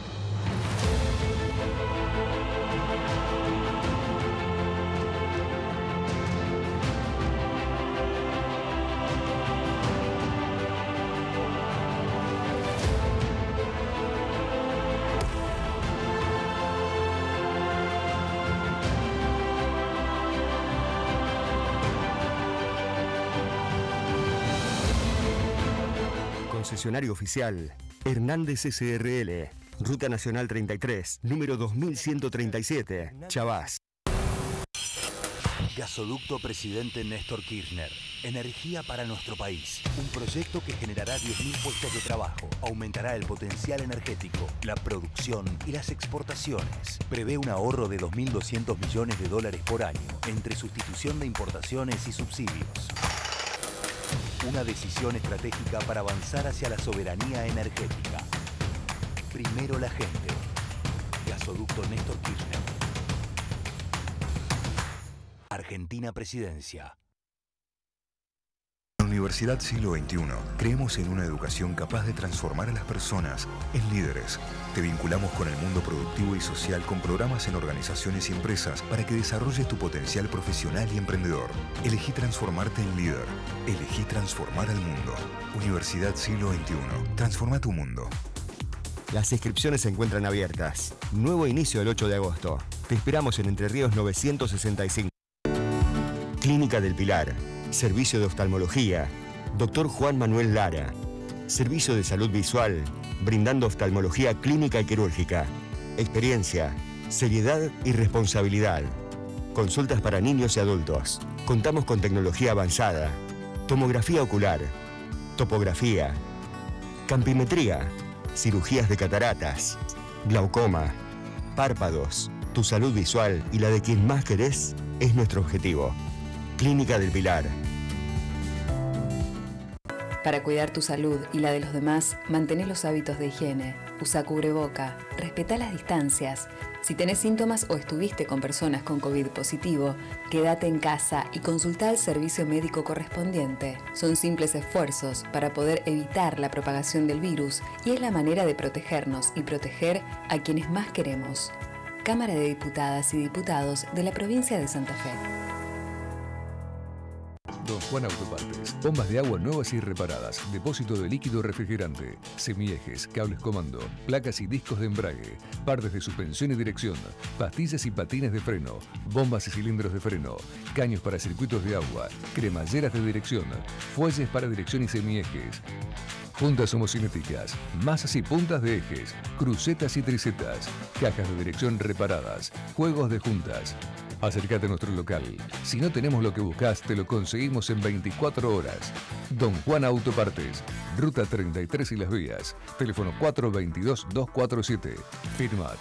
Concesionario oficial Hernández S R L, Ruta Nacional treinta y tres, número dos mil ciento treinta y siete, Chavás.
Gasoducto Presidente Néstor Kirchner. Energía para nuestro país. Un proyecto que generará diez mil puestos de trabajo, aumentará el potencial energético, la producción y las exportaciones. Prevé un ahorro de dos mil doscientos millones de dólares por año entre sustitución de importaciones y subsidios. Una decisión estratégica para avanzar hacia la soberanía energética. Primero la gente. Gasoducto Néstor Kirchner. Argentina Presidencia.
En Universidad Siglo veintiuno, creemos en una educación capaz de transformar a las personas en líderes. Te vinculamos con el mundo productivo y social con programas en organizaciones y empresas para que desarrolles tu potencial profesional y emprendedor. Elegí transformarte en líder. Elegí transformar al mundo. Universidad Siglo veintiuno. Transforma tu mundo.
Las inscripciones se encuentran abiertas. Nuevo inicio el ocho de agosto. Te esperamos en Entre Ríos novecientos sesenta y cinco. Clínica del Pilar. Servicio de oftalmología. Doctor Juan Manuel Lara. Servicio de salud visual, brindando oftalmología clínica y quirúrgica. Experiencia, seriedad y responsabilidad. Consultas para niños y adultos. Contamos con tecnología avanzada. Tomografía ocular. Topografía. Campimetría. Cirugías de cataratas. Glaucoma. Párpados. Tu salud visual y la de quien más querés es nuestro objetivo. Clínica del Pilar.
Para cuidar tu salud y la de los demás, mantén los hábitos de higiene. Usa cubreboca, respeta las distancias. Si tenés síntomas o estuviste con personas con COVID positivo, quédate en casa y consulta al servicio médico correspondiente. Son simples esfuerzos para poder evitar la propagación del virus y es la manera de protegernos y proteger a quienes más queremos. Cámara de Diputadas y Diputados de la Provincia de Santa Fe.
Don Juan Autopartes. Bombas de agua nuevas y reparadas. Depósito de líquido refrigerante. Semiejes, cables comando, placas y discos de embrague. Partes de suspensión y dirección. Pastillas y patines de freno. Bombas y cilindros de freno. Caños para circuitos de agua. Cremalleras de dirección. Fuelles para dirección y semiejes. Juntas homocinéticas, masas y puntas de ejes, crucetas y tricetas, cajas de dirección reparadas, juegos de juntas. Acércate a nuestro local. Si no tenemos lo que buscas, te lo conseguimos en veinticuatro horas. Don Juan Autopartes, Ruta treinta y tres y Las Vías. Teléfono cuatro dos dos, dos cuatro siete. Firmat.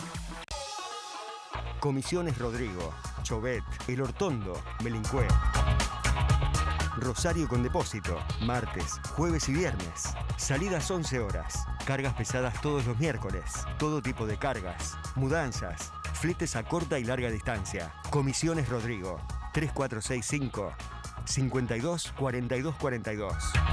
Comisiones Rodrigo, Chovet, El Hortondo, Melincué. Rosario con depósito, martes, jueves y viernes. Salidas once horas. Cargas pesadas todos los miércoles. Todo tipo de cargas. Mudanzas. Fletes a corta y larga distancia. Comisiones Rodrigo. tres cuatro seis cinco, cinco dos, cuatro dos cuatro dos.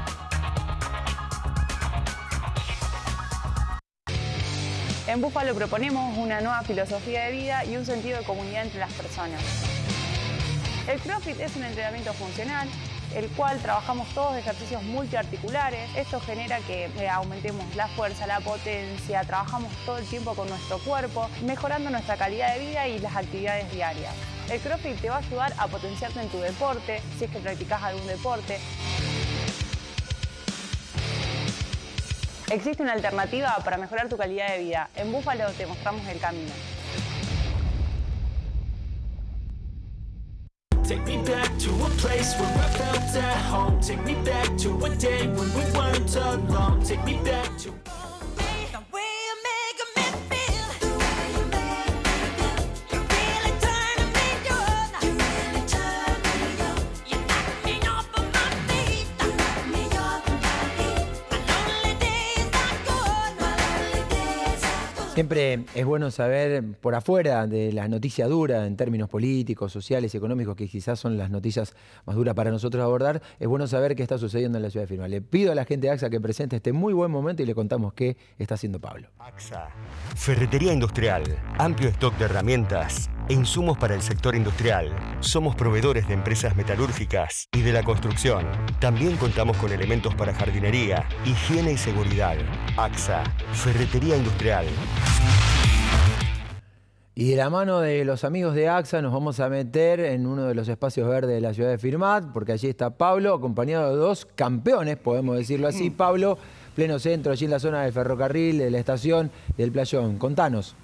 En Búfalo proponemos una nueva filosofía de vida y un sentido de comunidad entre las personas. El CrossFit es un entrenamiento funcional, el cual trabajamos todos ejercicios multiarticulares. Esto genera que eh, aumentemos la fuerza, la potencia, trabajamos todo el tiempo con nuestro cuerpo, mejorando nuestra calidad de vida y las actividades diarias. El CrossFit te va a ayudar a potenciarte en tu deporte, si es que practicas algún deporte. Existe una alternativa para mejorar tu calidad de vida. En Búfalo te mostramos el camino.
Take me back to a place where I felt at home. Take me back to a day when we weren't alone. Take me back to
Siempre es bueno saber por afuera de la noticia dura en términos políticos, sociales y económicos, que quizás son las noticias más duras para nosotros abordar. Es bueno saber qué está sucediendo en la ciudad de Firmat. Le pido a la gente de AXA que presente este muy buen momento y le contamos qué está haciendo Pablo.
AXA. Ferretería industrial. Amplio stock de herramientas e insumos para el sector industrial. Somos proveedores de empresas metalúrgicas y de la construcción. También contamos con elementos para jardinería, higiene y seguridad. AXA. Ferretería industrial.
Y de la mano de los amigos de AXA nos vamos a meter en uno de los espacios verdes de la ciudad de Firmat, porque allí está Pablo, acompañado de dos campeones, podemos decirlo así. Pablo, pleno centro, allí en la zona del ferrocarril, de la estación, del playón. Contanos.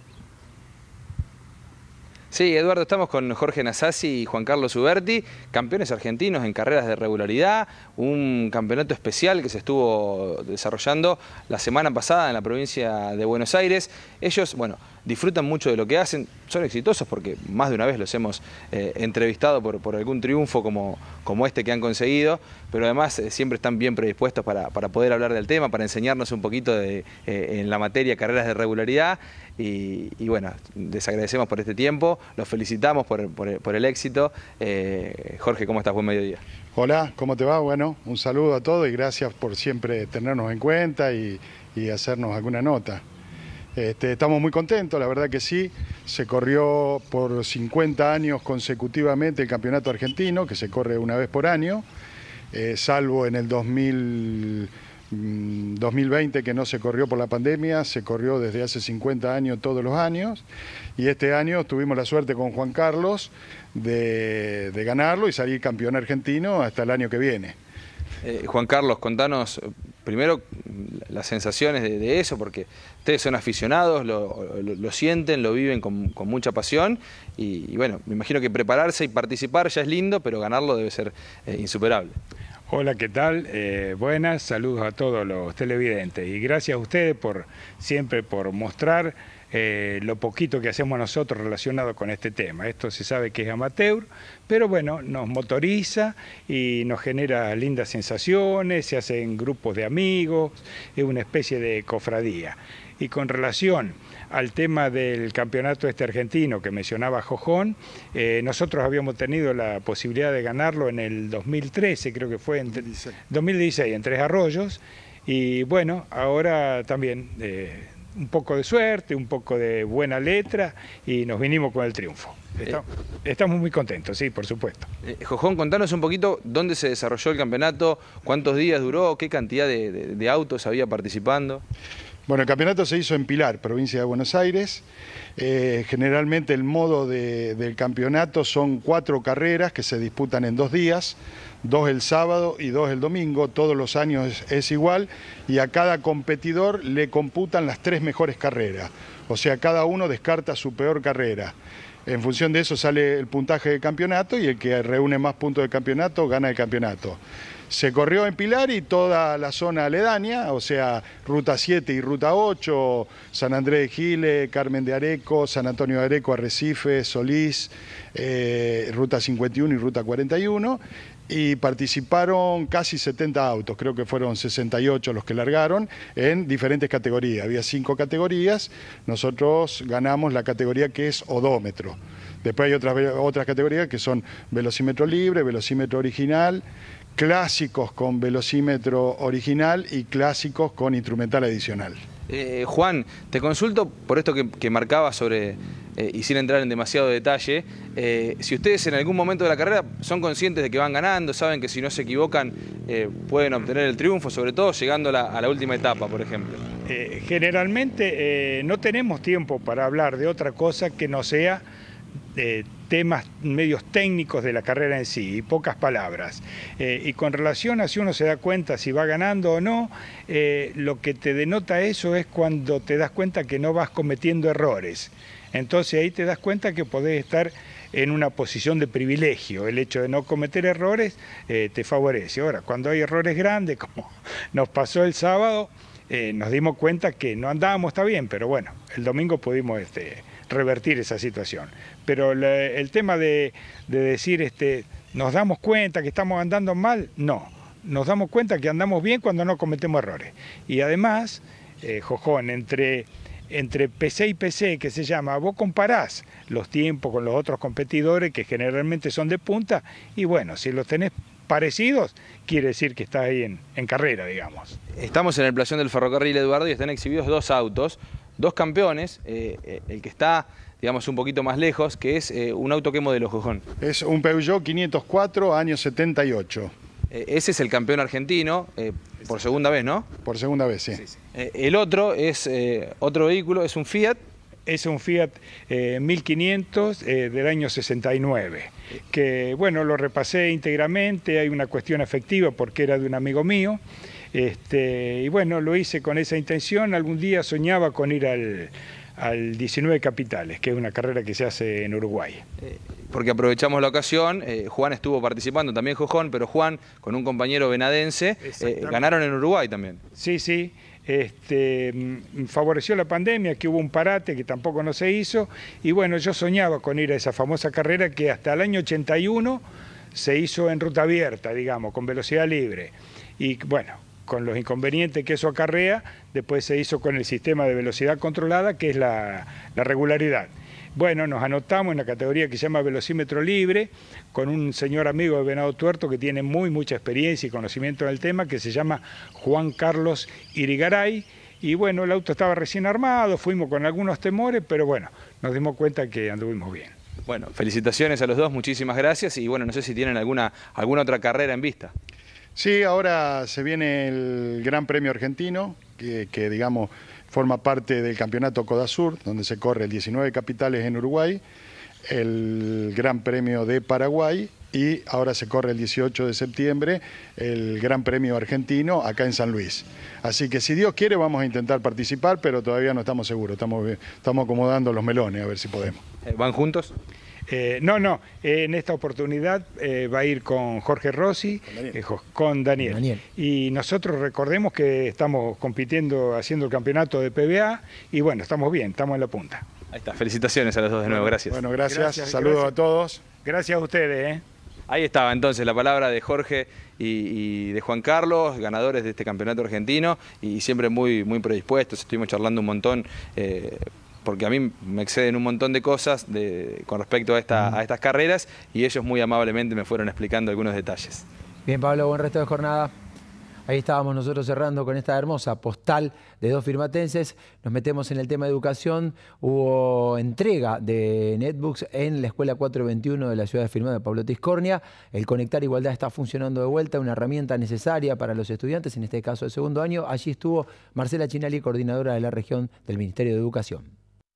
Sí, Eduardo, estamos con Jorge Nasasi y Juan Carlos Uberti, campeones argentinos en carreras de regularidad, un campeonato especial que se estuvo desarrollando la semana pasada en la provincia de Buenos Aires. Ellos, bueno, disfrutan mucho de lo que hacen, son exitosos porque más de una vez los hemos eh, entrevistado por, por algún triunfo como, como este que han conseguido, pero además eh, siempre están bien predispuestos para, para poder hablar del tema, para enseñarnos un poquito de, eh, en la materia carreras de regularidad. Y, y bueno, les agradecemos por este tiempo, los felicitamos por, por, por el éxito. Eh, Jorge, ¿cómo estás? Buen mediodía.
Hola, ¿cómo te va? Bueno, un saludo a todos y gracias por siempre tenernos en cuenta y, y hacernos alguna nota. Este, estamos muy contentos, la verdad que sí. Se corrió por cincuenta años consecutivamente el campeonato argentino, que se corre una vez por año, eh, salvo en el dos mil veinte que no se corrió por la pandemia, se corrió desde hace cincuenta años todos los años, y este año tuvimos la suerte con Juan Carlos de, de ganarlo y salir campeón argentino hasta el año que viene.
Eh, Juan Carlos, contanos primero las sensaciones de, de eso, porque ustedes son aficionados, lo, lo, lo sienten, lo viven con, con mucha pasión y, y bueno, me imagino que prepararse y participar ya es lindo, pero ganarlo debe ser eh, insuperable.
Hola, ¿qué tal? Eh, buenas, saludos a todos los televidentes y gracias a ustedes por siempre por mostrar eh, lo poquito que hacemos nosotros relacionado con este tema. Esto se sabe que es amateur, pero bueno, nos motoriza y nos genera lindas sensaciones, se hacen grupos de amigos, es una especie de cofradía. Y con relación al tema del campeonato este argentino que mencionaba Jojón, eh, nosotros habíamos tenido la posibilidad de ganarlo en el dos mil trece, creo que fue en dos mil dieciséis, en Tres Arroyos, y bueno, ahora también eh, un poco de suerte, un poco de buena letra y nos vinimos con el triunfo. Estamos, estamos muy contentos, sí, por supuesto.
Eh, Jojón, contanos un poquito dónde se desarrolló el campeonato, cuántos días duró, qué cantidad de, de, de autos había participando.
Bueno, el campeonato se hizo en Pilar, provincia de Buenos Aires. Eh, generalmente el modo de, del campeonato son cuatro carreras que se disputan en dos días, dos el sábado y dos el domingo, todos los años es, es igual, y a cada competidor le computan las tres mejores carreras, o sea, cada uno descarta su peor carrera. En función de eso sale el puntaje del campeonato y el que reúne más puntos del campeonato gana el campeonato. Se corrió en Pilar y toda la zona aledaña, o sea, Ruta siete y Ruta ocho, San Andrés de Giles, Carmen de Areco, San Antonio de Areco, Arrecife, Solís, eh, Ruta cincuenta y uno y Ruta cuarenta y uno. y participaron casi setenta autos, creo que fueron sesenta y ocho los que largaron, en diferentes categorías. Había cinco categorías, nosotros ganamos la categoría que es odómetro. Después hay otras, otras categorías que son velocímetro libre, velocímetro original, clásicos con velocímetro original y clásicos con instrumental adicional.
Eh, Juan, te consulto por esto que, que marcaba sobre, eh, y sin entrar en demasiado detalle, eh, si ustedes en algún momento de la carrera son conscientes de que van ganando, saben que si no se equivocan eh, pueden obtener el triunfo, sobre todo llegando a la, a la última etapa, por ejemplo.
Eh, generalmente eh, no tenemos tiempo para hablar de otra cosa que no sea eh, temas medios técnicos de la carrera en sí, y pocas palabras. Eh, y con relación a si uno se da cuenta si va ganando o no, eh, lo que te denota eso es cuando te das cuenta que no vas cometiendo errores. Entonces ahí te das cuenta que podés estar en una posición de privilegio. El hecho de no cometer errores eh, te favorece. Ahora, cuando hay errores grandes, como nos pasó el sábado, eh, nos dimos cuenta que no andábamos, está bien, pero bueno, el domingo pudimos este, revertir esa situación. Pero la, el tema de, de decir, este, ¿nos damos cuenta que estamos andando mal? No, nos damos cuenta que andamos bien cuando no cometemos errores. Y además, eh, Jojón, entre... entre P C y P C, que se llama, vos comparás los tiempos con los otros competidores que generalmente son de punta, y bueno, si los tenés parecidos, quiere decir que estás ahí en, en carrera, digamos.
Estamos en el playón del ferrocarril, Eduardo, y están exhibidos dos autos, dos campeones, eh, el que está, digamos, un poquito más lejos, que es eh, un auto, ¿qué modelo, Jojón?
Es un Peugeot quinientos cuatro, año setenta y ocho.
Eh, ese es el campeón argentino, eh, por segunda vez, ¿no?
Por segunda vez, sí.
sí, sí. Eh, el otro es eh, otro vehículo, es un Fiat.
Es un Fiat eh, mil quinientos eh, del año sesenta y nueve, que bueno, lo repasé íntegramente, hay una cuestión afectiva porque era de un amigo mío, este, y bueno, lo hice con esa intención. Algún día soñaba con ir al, al diecinueve Capitales, que es una carrera que se hace en Uruguay.
Eh, porque aprovechamos la ocasión, eh, Juan estuvo participando, también Jojón, pero Juan con un compañero venadense, eh, ganaron en Uruguay también.
Sí, sí. Este, favoreció la pandemia, que hubo un parate que tampoco no se hizo, y bueno, yo soñaba con ir a esa famosa carrera que hasta el año ochenta y uno se hizo en ruta abierta, digamos, con velocidad libre, y bueno, con los inconvenientes que eso acarrea, después se hizo con el sistema de velocidad controlada, que es la, la regularidad. Bueno, nos anotamos en la categoría que se llama velocímetro libre, con un señor amigo de Venado Tuerto que tiene muy mucha experiencia y conocimiento del tema, que se llama Juan Carlos Irigaray. Y bueno, el auto estaba recién armado, fuimos con algunos temores, pero bueno, nos dimos cuenta que anduvimos bien.
Bueno, felicitaciones a los dos, muchísimas gracias, y bueno, no sé si tienen alguna, alguna otra carrera en vista.
Sí, ahora se viene el Gran Premio Argentino, que, que digamos forma parte del campeonato Codasur, donde se corre el diecinueve Capitales en Uruguay, el Gran Premio de Paraguay, y ahora se corre el dieciocho de septiembre el Gran Premio Argentino acá en San Luis. Así que si Dios quiere vamos a intentar participar, pero todavía no estamos seguros, estamos, estamos acomodando los melones a ver si podemos.
¿Van juntos?
Eh, no, no, eh, en esta oportunidad eh, va a ir con Jorge Rossi, con Daniel. Eh, con Daniel. Daniel. Y nosotros recordemos que estamos compitiendo, haciendo el campeonato de P B A, y bueno, estamos bien, estamos en la punta.
Ahí está, felicitaciones a los dos de nuevo, gracias.
Bueno, gracias, gracias saludos gracias. a todos.
Gracias a ustedes. ¿eh?
Ahí estaba entonces la palabra de Jorge y, y de Juan Carlos, ganadores de este campeonato argentino, y siempre muy, muy predispuestos, estuvimos charlando un montón, eh, porque a mí me exceden un montón de cosas de, con respecto a, esta, a estas carreras, y ellos muy amablemente me fueron explicando algunos detalles.
Bien, Pablo, buen resto de jornada. Ahí estábamos nosotros cerrando con esta hermosa postal de dos firmatenses. Nos metemos en el tema de educación. Hubo entrega de netbooks en la Escuela cuatrocientos veintiuno de la ciudad de Firmado de Pablo Tiscornia. El Conectar Igualdad está funcionando de vuelta, una herramienta necesaria para los estudiantes, en este caso de segundo año. Allí estuvo Marcela Chinali, coordinadora de la región del Ministerio de Educación.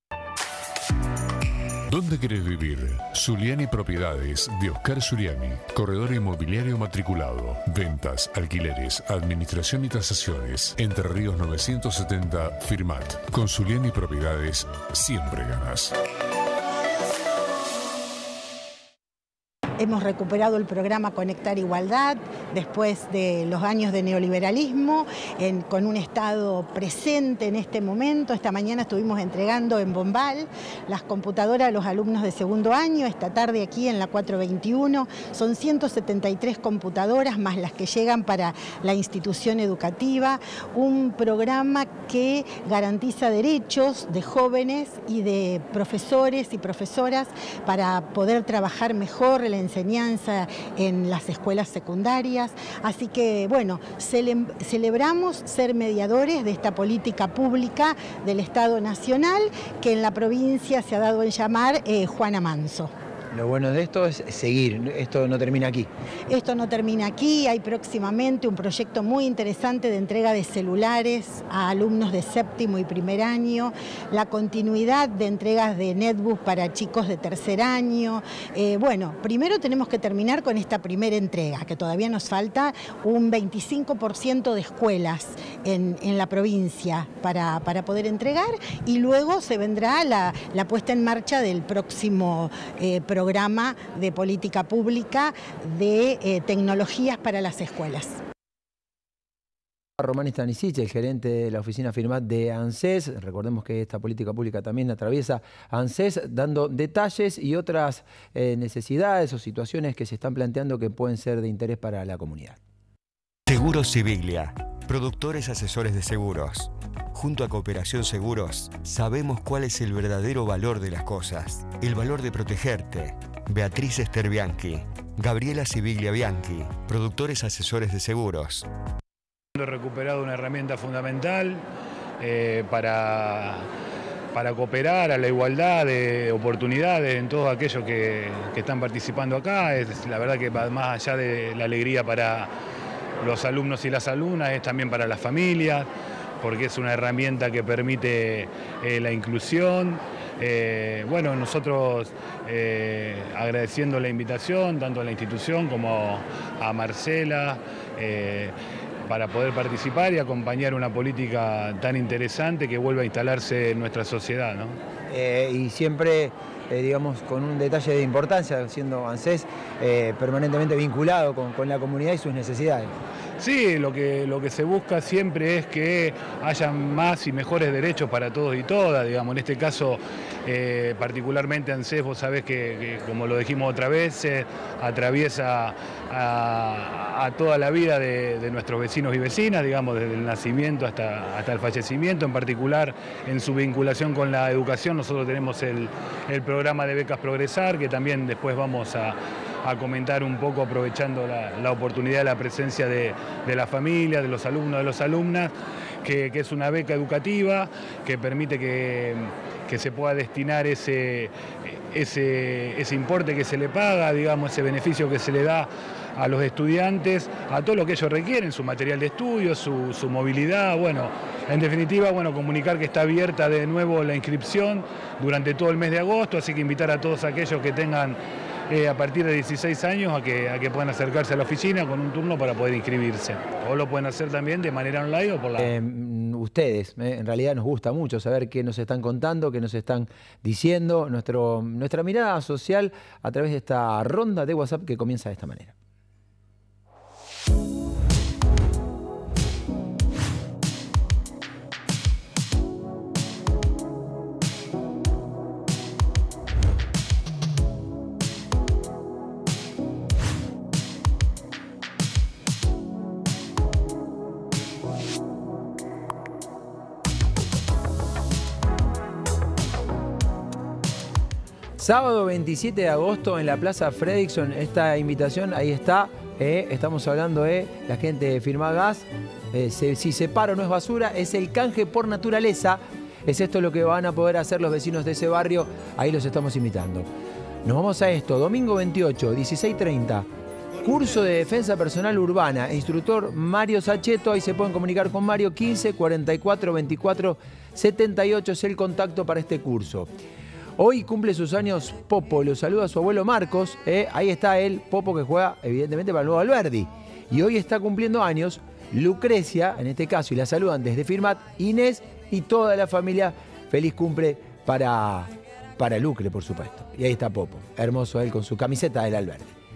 ¿Dónde querés vivir? Zuliani Propiedades de Oscar Zuliani. Corredor inmobiliario matriculado. Ventas, alquileres, administración y tasaciones. Entre Ríos novecientos setenta, Firmat. Con Zuliani Propiedades siempre ganas.
hemos recuperado el programa Conectar Igualdad después de los años de neoliberalismo, en, con un Estado presente en este momento. Esta mañana estuvimos entregando en Bombal las computadoras a los alumnos de segundo año, esta tarde aquí en la cuatro veintiuno. Son ciento setenta y tres computadoras más las que llegan para la institución educativa, un programa que garantiza derechos de jóvenes y de profesores y profesoras para poder trabajar mejor la enseñanza en las escuelas secundarias. Así que, bueno, cele- celebramos ser mediadores de esta política pública del Estado Nacional que en la provincia se ha dado en llamar eh, Juana Manso.
Lo bueno de esto es seguir, esto no termina aquí.
Esto no termina aquí, hay próximamente un proyecto muy interesante de entrega de celulares a alumnos de séptimo y primer año, la continuidad de entregas de netbook para chicos de tercer año. Eh, bueno, primero tenemos que terminar con esta primera entrega, que todavía nos falta un veinticinco por ciento de escuelas en, en la provincia para, para poder entregar, y luego se vendrá la, la puesta en marcha del próximo eh, programa programa de política pública de eh, tecnologías para las escuelas.
Román Stanisic, el gerente de la oficina Firmat de ANSES. Recordemos que esta política pública también atraviesa ANSES, dando detalles y otras eh, necesidades o situaciones que se están planteando que pueden ser de interés para la comunidad.
Seguros Civiglia, productores asesores de seguros. Junto a Cooperación Seguros, sabemos cuál es el verdadero valor de las cosas. El valor de protegerte. Beatriz Esther Bianchi, Gabriela Civiglia Bianchi, productores asesores de seguros.
Hemos recuperado una herramienta fundamental eh, para, para cooperar a la igualdad de oportunidades en todos aquellos que, que están participando acá. Es la verdad que más allá de la alegría para los alumnos y las alumnas, es también para las familias, porque es una herramienta que permite eh, la inclusión. Eh, bueno, nosotros eh, agradeciendo la invitación, tanto a la institución como a Marcela, eh, para poder participar y acompañar una política tan interesante que vuelva a instalarse en nuestra sociedad, ¿no?
Eh, y siempre, eh, digamos, con un detalle de importancia, siendo ANSES eh, permanentemente vinculado con, con la comunidad y sus necesidades.
Sí, lo que, lo que se busca siempre es que haya más y mejores derechos para todos y todas, digamos, en este caso eh, particularmente ANSES, vos sabés que, que como lo dijimos otra vez, eh, atraviesa a, a toda la vida de, de nuestros vecinos y vecinas, digamos, desde el nacimiento hasta, hasta el fallecimiento, en particular en su vinculación con la educación. Nosotros tenemos el, el programa de Becas Progresar, que también después vamos a a comentar un poco, aprovechando la, la oportunidad de la presencia de, de la familia, de los alumnos, de las alumnas, que, que es una beca educativa que permite que, que se pueda destinar ese, ese, ese importe que se le paga, digamos, ese beneficio que se le da a los estudiantes, a todo lo que ellos requieren, su material de estudio, su, su movilidad. Bueno, en definitiva, bueno, comunicar que está abierta de nuevo la inscripción durante todo el mes de agosto, así que invitar a todos aquellos que tengan Eh, a partir de dieciséis años a que, a que puedan acercarse a la oficina con un turno para poder inscribirse. O lo pueden hacer también de manera online o por la...
Eh, ustedes, eh, en realidad nos gusta mucho saber qué nos están contando, qué nos están diciendo, nuestro, nuestra mirada social a través de esta ronda de WhatsApp que comienza de esta manera. Sábado veintisiete de agosto en la Plaza Fredrickson, esta invitación, ahí está, eh, estamos hablando de la gente de Firmat Gas, eh, se, si se para o no es basura, es el canje por naturaleza, es esto lo que van a poder hacer los vecinos de ese barrio, ahí los estamos invitando. Nos vamos a esto, domingo veintiocho, dieciséis treinta, curso de defensa personal urbana, instructor Mario Saccheto, ahí se pueden comunicar con Mario, quince cuarenta y cuatro veinticuatro setenta y ocho es el contacto para este curso. Hoy cumple sus años Popo, lo saluda a su abuelo Marcos, eh, ahí está él, Popo, que juega evidentemente para el Nuevo Alberdi. Y hoy está cumpliendo años Lucrecia, en este caso, y la saludan desde Firmat, Inés y toda la familia. Feliz cumple para, para Lucre, por supuesto. Y ahí está Popo, hermoso él con su camiseta del Alberdi.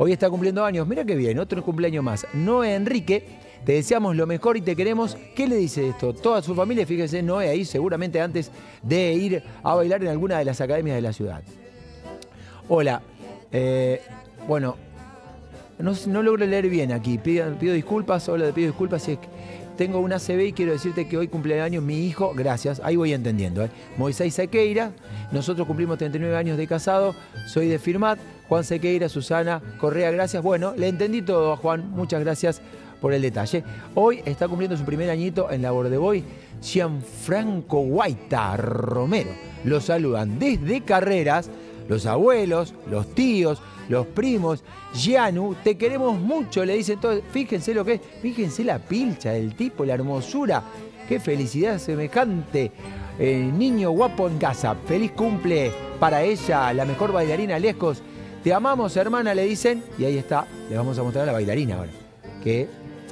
Hoy está cumpliendo años, mira qué bien, otro cumpleaños más. Noé Enrique, te deseamos lo mejor y te queremos. ¿Qué le dice esto? Toda su familia, fíjese, Noé ahí seguramente antes de ir a bailar en alguna de las academias de la ciudad. Hola, eh, bueno, no, no logro leer bien aquí, pido, pido disculpas, hola, te pido disculpas si es que tengo una A C V y quiero decirte que hoy cumpleaños mi hijo, gracias, ahí voy entendiendo, ¿eh? Moisés Sequeira, nosotros cumplimos treinta y nueve años de casado, soy de Firmat, Juan Sequeira, Susana Correa, gracias. Bueno, le entendí todo a Juan, muchas gracias por el detalle. Hoy está cumpliendo su primer añito en la Bordeboy, Gianfranco Guaita Romero. Los saludan desde Carreras, los abuelos, los tíos, los primos. Gianu, te queremos mucho, le dicen todos. Fíjense lo que es, fíjense la pilcha del tipo, la hermosura. Qué felicidad semejante. Eh, niño guapo en casa. Feliz cumple para ella, la mejor bailarina lejos. Te amamos, hermana, le dicen. Y ahí está, le vamos a mostrar a la bailarina ahora. Que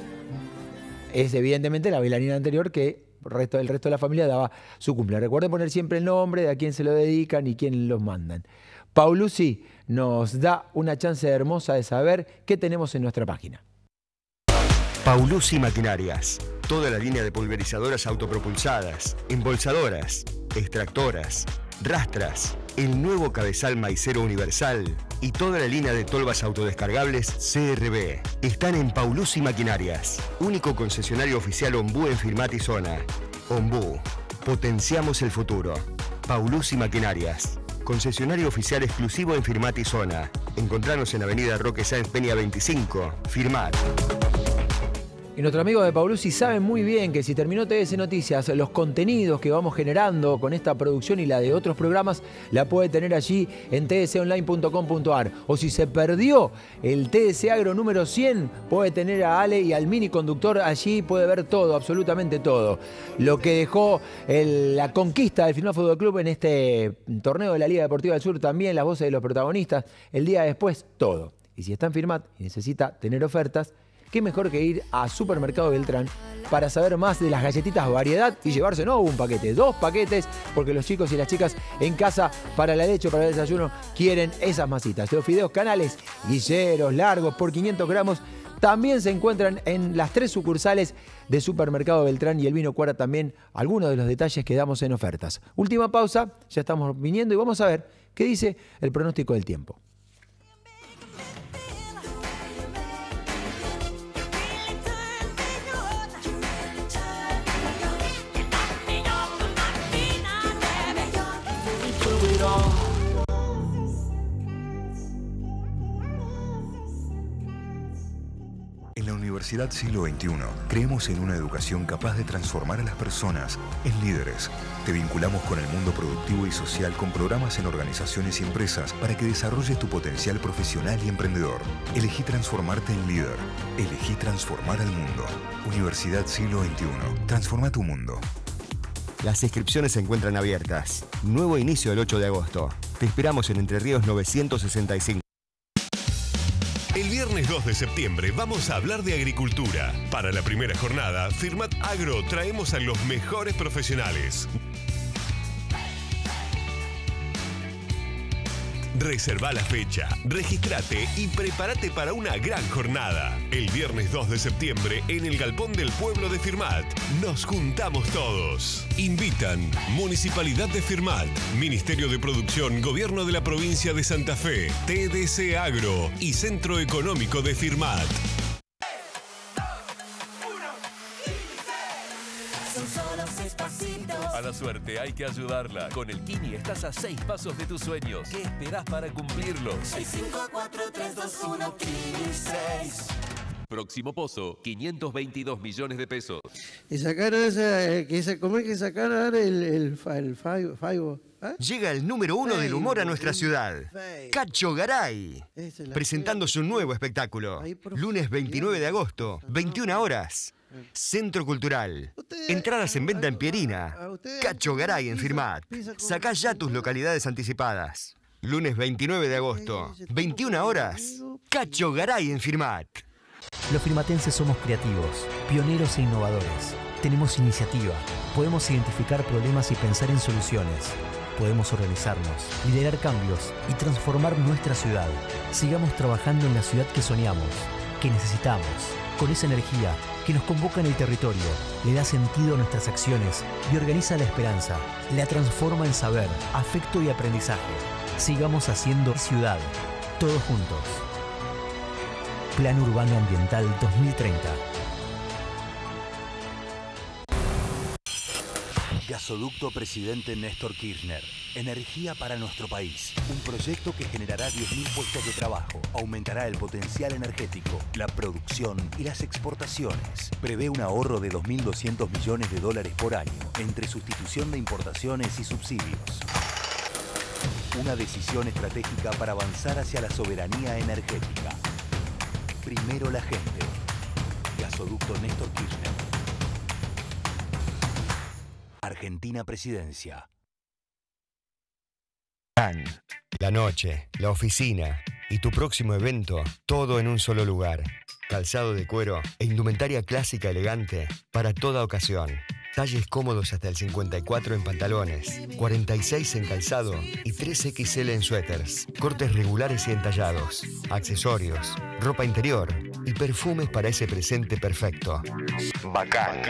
es evidentemente la bailarina anterior que el resto, el resto de la familia daba su cumple. Recuerden poner siempre el nombre, de a quién se lo dedican y quién los mandan. Paulucci nos da una chance hermosa de saber qué tenemos en nuestra página.
Paulucci Maquinarias. Toda la línea de pulverizadoras autopropulsadas, embolsadoras, extractoras, rastras, el nuevo cabezal maicero universal y toda la línea de tolvas autodescargables C R B. Están en Paulucci Maquinarias, único concesionario oficial Ombú en Firmat y Zona. Ombú, potenciamos el futuro. Paulucci Maquinarias, concesionario oficial exclusivo en Firmat y Zona. Encontranos en Avenida Roque Sáenz Peña veinticinco, Firmat.
Y nuestros amigos de Paulucci saben muy bien que si terminó T D C Noticias, los contenidos que vamos generando con esta producción y la de otros programas, la puede tener allí en t d c online punto com punto a r. O si se perdió el T D C Agro número cien, puede tener a Ale y al mini conductor allí, puede ver todo, absolutamente todo. Lo que dejó el, la conquista del Firmat Fútbol Club en este torneo de la Liga Deportiva del Sur, también las voces de los protagonistas, el día después, todo. Y si está en Firmat y necesita tener ofertas, qué mejor que ir a Supermercado Beltrán para saber más de las galletitas variedad y llevarse no un paquete, dos paquetes, porque los chicos y las chicas en casa para la leche o para el desayuno quieren esas masitas. Los fideos canales, guilleros, largos, por quinientos gramos, también se encuentran en las tres sucursales de Supermercado Beltrán y el vino Cuara también, algunos de los detalles que damos en ofertas. Última pausa, ya estamos viniendo y vamos a ver qué dice el pronóstico del tiempo.
En la Universidad Siglo veintiuno creemos en una educación capaz de transformar a las personas en líderes. Te vinculamos con el mundo productivo y social con programas en organizaciones y empresas para que desarrolles tu potencial profesional y emprendedor. Elegí transformarte en líder. Elegí transformar al mundo. Universidad Siglo veintiuno. Transforma tu mundo.
Las inscripciones se encuentran abiertas. Nuevo inicio el ocho de agosto. Te esperamos en Entre Ríos novecientos sesenta y cinco.
El viernes dos de septiembre vamos a hablar de agricultura. Para la primera jornada, Firmat Agro traemos a los mejores profesionales. Reserva la fecha, regístrate y prepárate para una gran jornada. El viernes dos de septiembre en el Galpón del Pueblo de Firmat. Nos juntamos todos. Invitan Municipalidad de Firmat, Ministerio de Producción, Gobierno de la Provincia de Santa Fe, T D C Agro y Centro Económico de Firmat.
A la suerte hay que ayudarla. Con el Kini estás a seis pasos de tus sueños. ¿Qué esperás para cumplirlos?
seis cinco cuatro tres dos uno Kini seis.
Próximo pozo, quinientos veintidós millones de pesos.
Y sacar esa, que esa, ¿cómo es que sacar el, el, el Faibo? ¿Eh?
Llega el número uno del humor a nuestra ciudad, Cacho Garay, presentando su nuevo espectáculo. Lunes veintinueve de agosto, veintiuna horas. Centro Cultural. Entradas en venta en Pierina. Cacho Garay en Firmat. Sacá ya tus localidades anticipadas. Lunes veintinueve de agosto, veintiuna horas. Cacho Garay en Firmat.
Los firmatenses somos creativos, pioneros e innovadores. Tenemos iniciativa. Podemos identificar problemas y pensar en soluciones. Podemos organizarnos, liderar cambios y transformar nuestra ciudad. Sigamos trabajando en la ciudad que soñamos, que necesitamos, con esa energía que nos convoca en el territorio, le da sentido a nuestras acciones y organiza la esperanza, la transforma en saber, afecto y aprendizaje. Sigamos haciendo ciudad, todos juntos. Plan Urbano Ambiental dos mil treinta.
Gasoducto Presidente Néstor Kirchner. Energía para nuestro país. Un proyecto que generará diez mil puestos de trabajo, aumentará el potencial energético, la producción y las exportaciones. Prevé un ahorro de dos mil doscientos millones de dólares por año entre sustitución de importaciones y subsidios. Una decisión estratégica para avanzar hacia la soberanía energética. Primero la gente. Gasoducto Néstor Kirchner. Argentina Presidencia.
La noche, la oficina y tu próximo evento, todo en un solo lugar. Calzado de cuero e indumentaria clásica elegante para toda ocasión. Talles cómodos hasta el cincuenta y cuatro en pantalones, cuarenta y seis en calzado y tres equis ele en suéteres. Cortes regulares y entallados, accesorios, ropa interior y perfumes para ese presente perfecto. Bacán.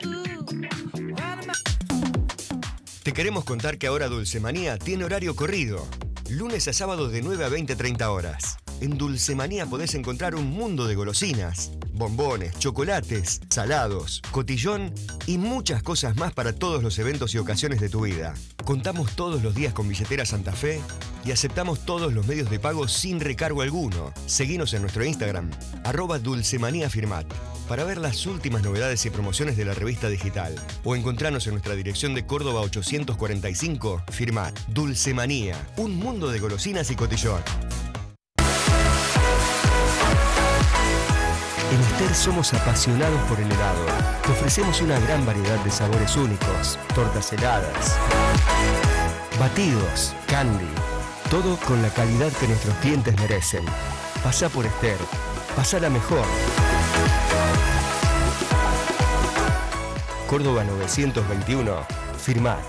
Te queremos contar que ahora Dulcemanía tiene horario corrido. Lunes a sábado de nueve a veinte, treinta horas. En Dulcemanía podés encontrar un mundo de golosinas, bombones, chocolates, salados, cotillón y muchas cosas más para todos los eventos y ocasiones de tu vida. Contamos todos los días con billetera Santa Fe y aceptamos todos los medios de pago sin recargo alguno. Seguinos en nuestro Instagram, arroba dulcemaniafirmat, para ver las últimas novedades y promociones de la revista digital. O encontrarnos en nuestra dirección de Córdoba ochocientos cuarenta y cinco, Firmat. Dulcemanía, un mundo de golosinas y cotillón. En Ester somos apasionados por el helado. Te ofrecemos una gran variedad de sabores únicos, tortas heladas, batidos, candy, todo con la calidad que nuestros clientes merecen. Pasá por Ester, pasala mejor. Córdoba novecientos veintiuno, Firmat.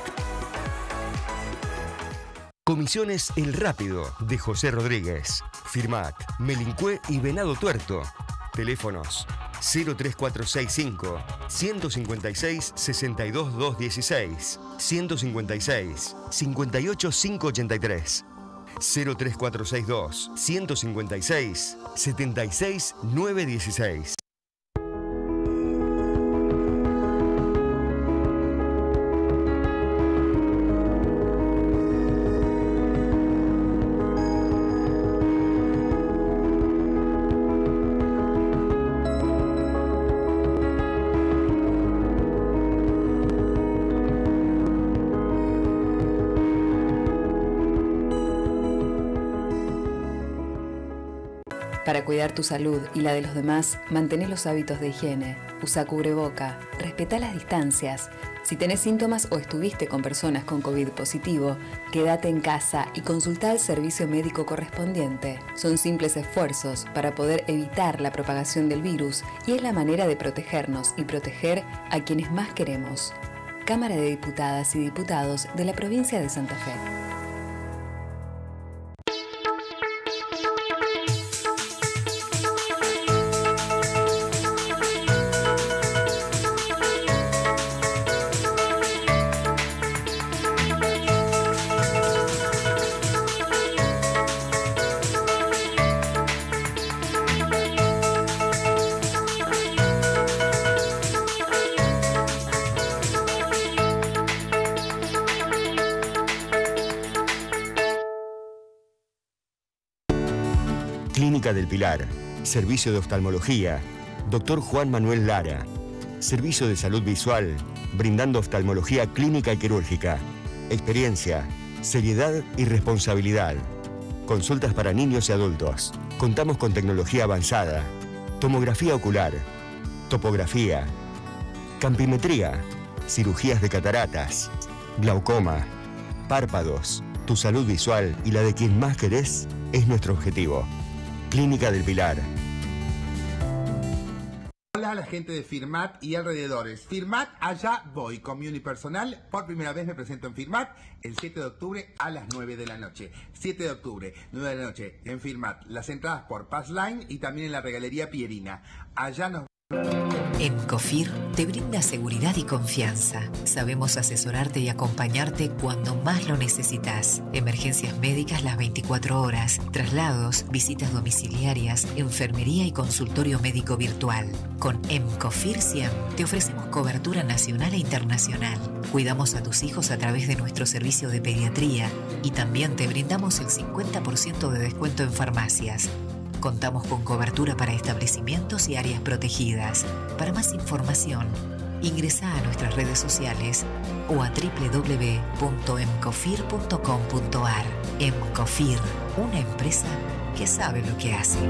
Comisiones El Rápido, de José Rodríguez. Firmat, Melincué y Venado Tuerto. Teléfonos cero tres cuatro seis cinco, uno cinco seis, seis dos dos uno seis, uno cinco seis, cinco ocho cinco ocho tres, cero tres cuatro seis dos, uno cinco seis, siete seis nueve uno seis.
Para cuidar tu salud y la de los demás, mantén los hábitos de higiene. Usa cubreboca, respeta las distancias. Si tenés síntomas o estuviste con personas con COVID positivo, quédate en casa y consulta al servicio médico correspondiente. Son simples esfuerzos para poder evitar la propagación del virus y es la manera de protegernos y proteger a quienes más queremos. Cámara de Diputadas y Diputados de la Provincia de Santa Fe.
Clínica del Pilar, Servicio de Oftalmología, Doctor Juan Manuel Lara, Servicio de Salud Visual, brindando oftalmología clínica y quirúrgica, experiencia, seriedad y responsabilidad. Consultas para niños y adultos. Contamos con tecnología avanzada, tomografía ocular, topografía, campimetría, cirugías de cataratas, glaucoma, párpados. Tu salud visual y la de quien más querés es nuestro objetivo. Clínica del Pilar.
Hola a la gente de Firmat y alrededores. Firmat, allá voy, con mi unipersonal. Por primera vez me presento en Firmat el siete de octubre a las nueve de la noche. siete de octubre, nueve de la noche, en Firmat. Las entradas por Passline y también en la regalería Pierina. Allá nos...
Emcofir te brinda seguridad y confianza. Sabemos asesorarte y acompañarte cuando más lo necesitas. Emergencias médicas las veinticuatro horas, traslados, visitas domiciliarias, enfermería y consultorio médico virtual. Con Emcofir Cien te ofrecemos cobertura nacional e internacional. Cuidamos a tus hijos a través de nuestro servicio de pediatría y también te brindamos el cincuenta por ciento de descuento en farmacias. Contamos con cobertura para establecimientos y áreas protegidas. Para más información, ingresa a nuestras redes sociales o a doble u doble u doble u punto emcofir punto com punto a r. Emcofir, una empresa que sabe lo que hace.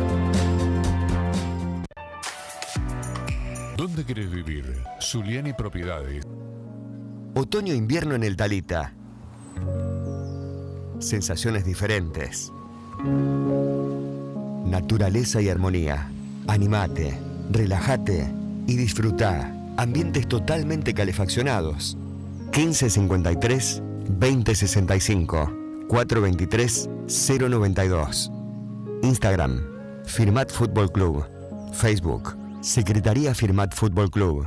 ¿Dónde querés vivir? Zuliani Propiedades.
Otoño-invierno en el Talita. Sensaciones diferentes. Naturaleza y armonía. Animate, relájate y disfruta. Ambientes totalmente calefaccionados. quince cincuenta y tres, veinte sesenta y cinco, cuatro veintitrés, cero noventa y dos. Instagram, Firmat Fútbol Club. Facebook, Secretaría Firmat Fútbol Club.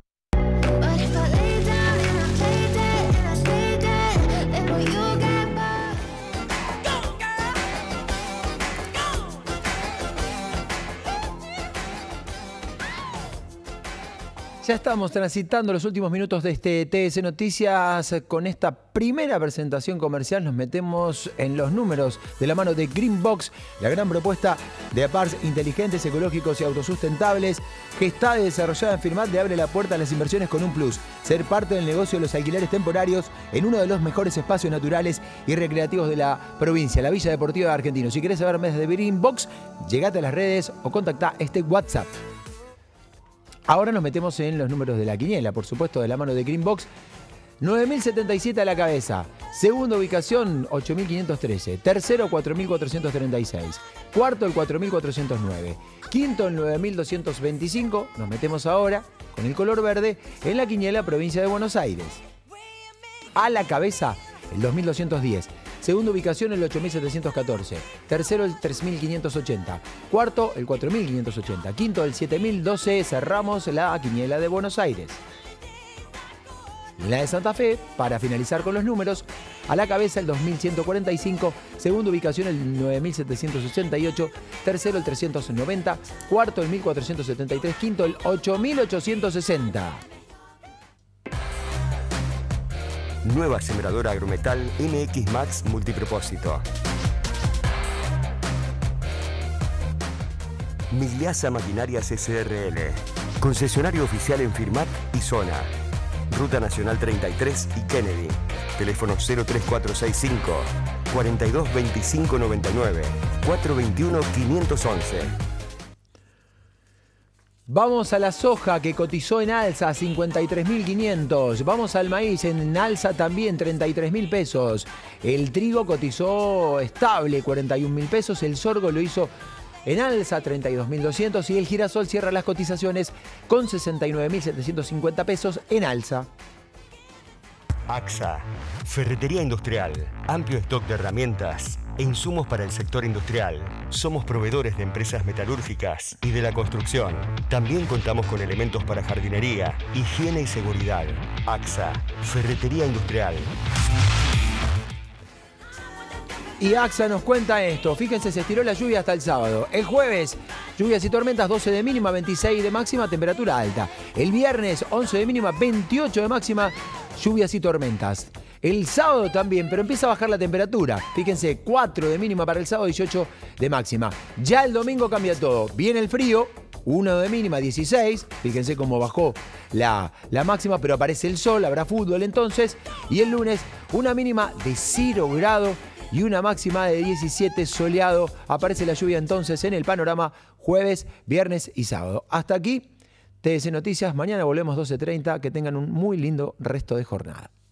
Ya estamos transitando los últimos minutos de este T S Noticias. Con esta primera presentación comercial nos metemos en los números de la mano de Greenbox, la gran propuesta de aparts inteligentes, ecológicos y autosustentables que está desarrollada en Firmat. Le abre la puerta a las inversiones con un plus: ser parte del negocio de los alquileres temporarios en uno de los mejores espacios naturales y recreativos de la provincia, la Villa Deportiva de Argentino. Si querés saber más de Greenbox, llegate a las redes o contactá este WhatsApp. Ahora nos metemos en los números de la quiniela, por supuesto, de la mano de Greenbox. nueve mil setenta y siete a la cabeza. Segunda ubicación, ocho mil quinientos trece. Tercero, cuatro mil cuatrocientos treinta y seis. Cuarto, el cuatro mil cuatrocientos nueve. Quinto, el nueve mil doscientos veinticinco. Nos metemos ahora, con el color verde, en la quiniela provincia de Buenos Aires. A la cabeza, el dos mil doscientos diez. Segunda ubicación, el ocho mil setecientos catorce. Tercero, el tres mil quinientos ochenta. Cuarto, el cuatro mil quinientos ochenta. Quinto, el siete mil doce. Cerramos la quiniela de Buenos Aires. La de Santa Fe, para finalizar con los números, a la cabeza el dos mil ciento cuarenta y cinco, segunda ubicación el nueve mil setecientos ochenta y ocho, tercero el trescientos noventa, cuarto el mil cuatrocientos setenta y tres, quinto el ocho mil ochocientos sesenta.
Nueva sembradora agrometal M X Max multipropósito. Migliasa Maquinarias S R L. Concesionario oficial en Firmat y Zona. Ruta Nacional treinta y tres y Kennedy. Teléfono cero tres cuatro seis cinco, cuarenta y dos veinticinco noventa y nueve, cuatro veintiuno quinientos once.
Vamos a la soja, que cotizó en alza a cincuenta y tres mil quinientos. Vamos al maíz, en alza también treinta y tres mil pesos. El trigo cotizó estable, cuarenta y un mil pesos. El sorgo lo hizo en alza, treinta y dos mil doscientos. Y el girasol cierra las cotizaciones con sesenta y nueve mil setecientos cincuenta pesos en alza.
AXA, Ferretería Industrial, amplio stock de herramientas e insumos para el sector industrial. Somos proveedores de empresas metalúrgicas y de la construcción. También contamos con elementos para jardinería, higiene y seguridad. AXA, Ferretería Industrial.
Y AXA nos cuenta esto. Fíjense, se estiró la lluvia hasta el sábado. El jueves, lluvias y tormentas, doce de mínima, veintiséis de máxima, temperatura alta. El viernes, once de mínima, veintiocho de máxima, lluvias y tormentas. El sábado también, pero empieza a bajar la temperatura. Fíjense, cuatro de mínima para el sábado, dieciocho de máxima. Ya el domingo cambia todo. Viene el frío, uno de mínima, dieciséis. Fíjense cómo bajó la, la máxima, pero aparece el sol, habrá fútbol entonces. Y el lunes, una mínima de cero grado y una máxima de diecisiete, soleado. Aparece la lluvia entonces en el panorama jueves, viernes y sábado. Hasta aquí, T S Noticias. Mañana volvemos doce treinta. Que tengan un muy lindo resto de jornada.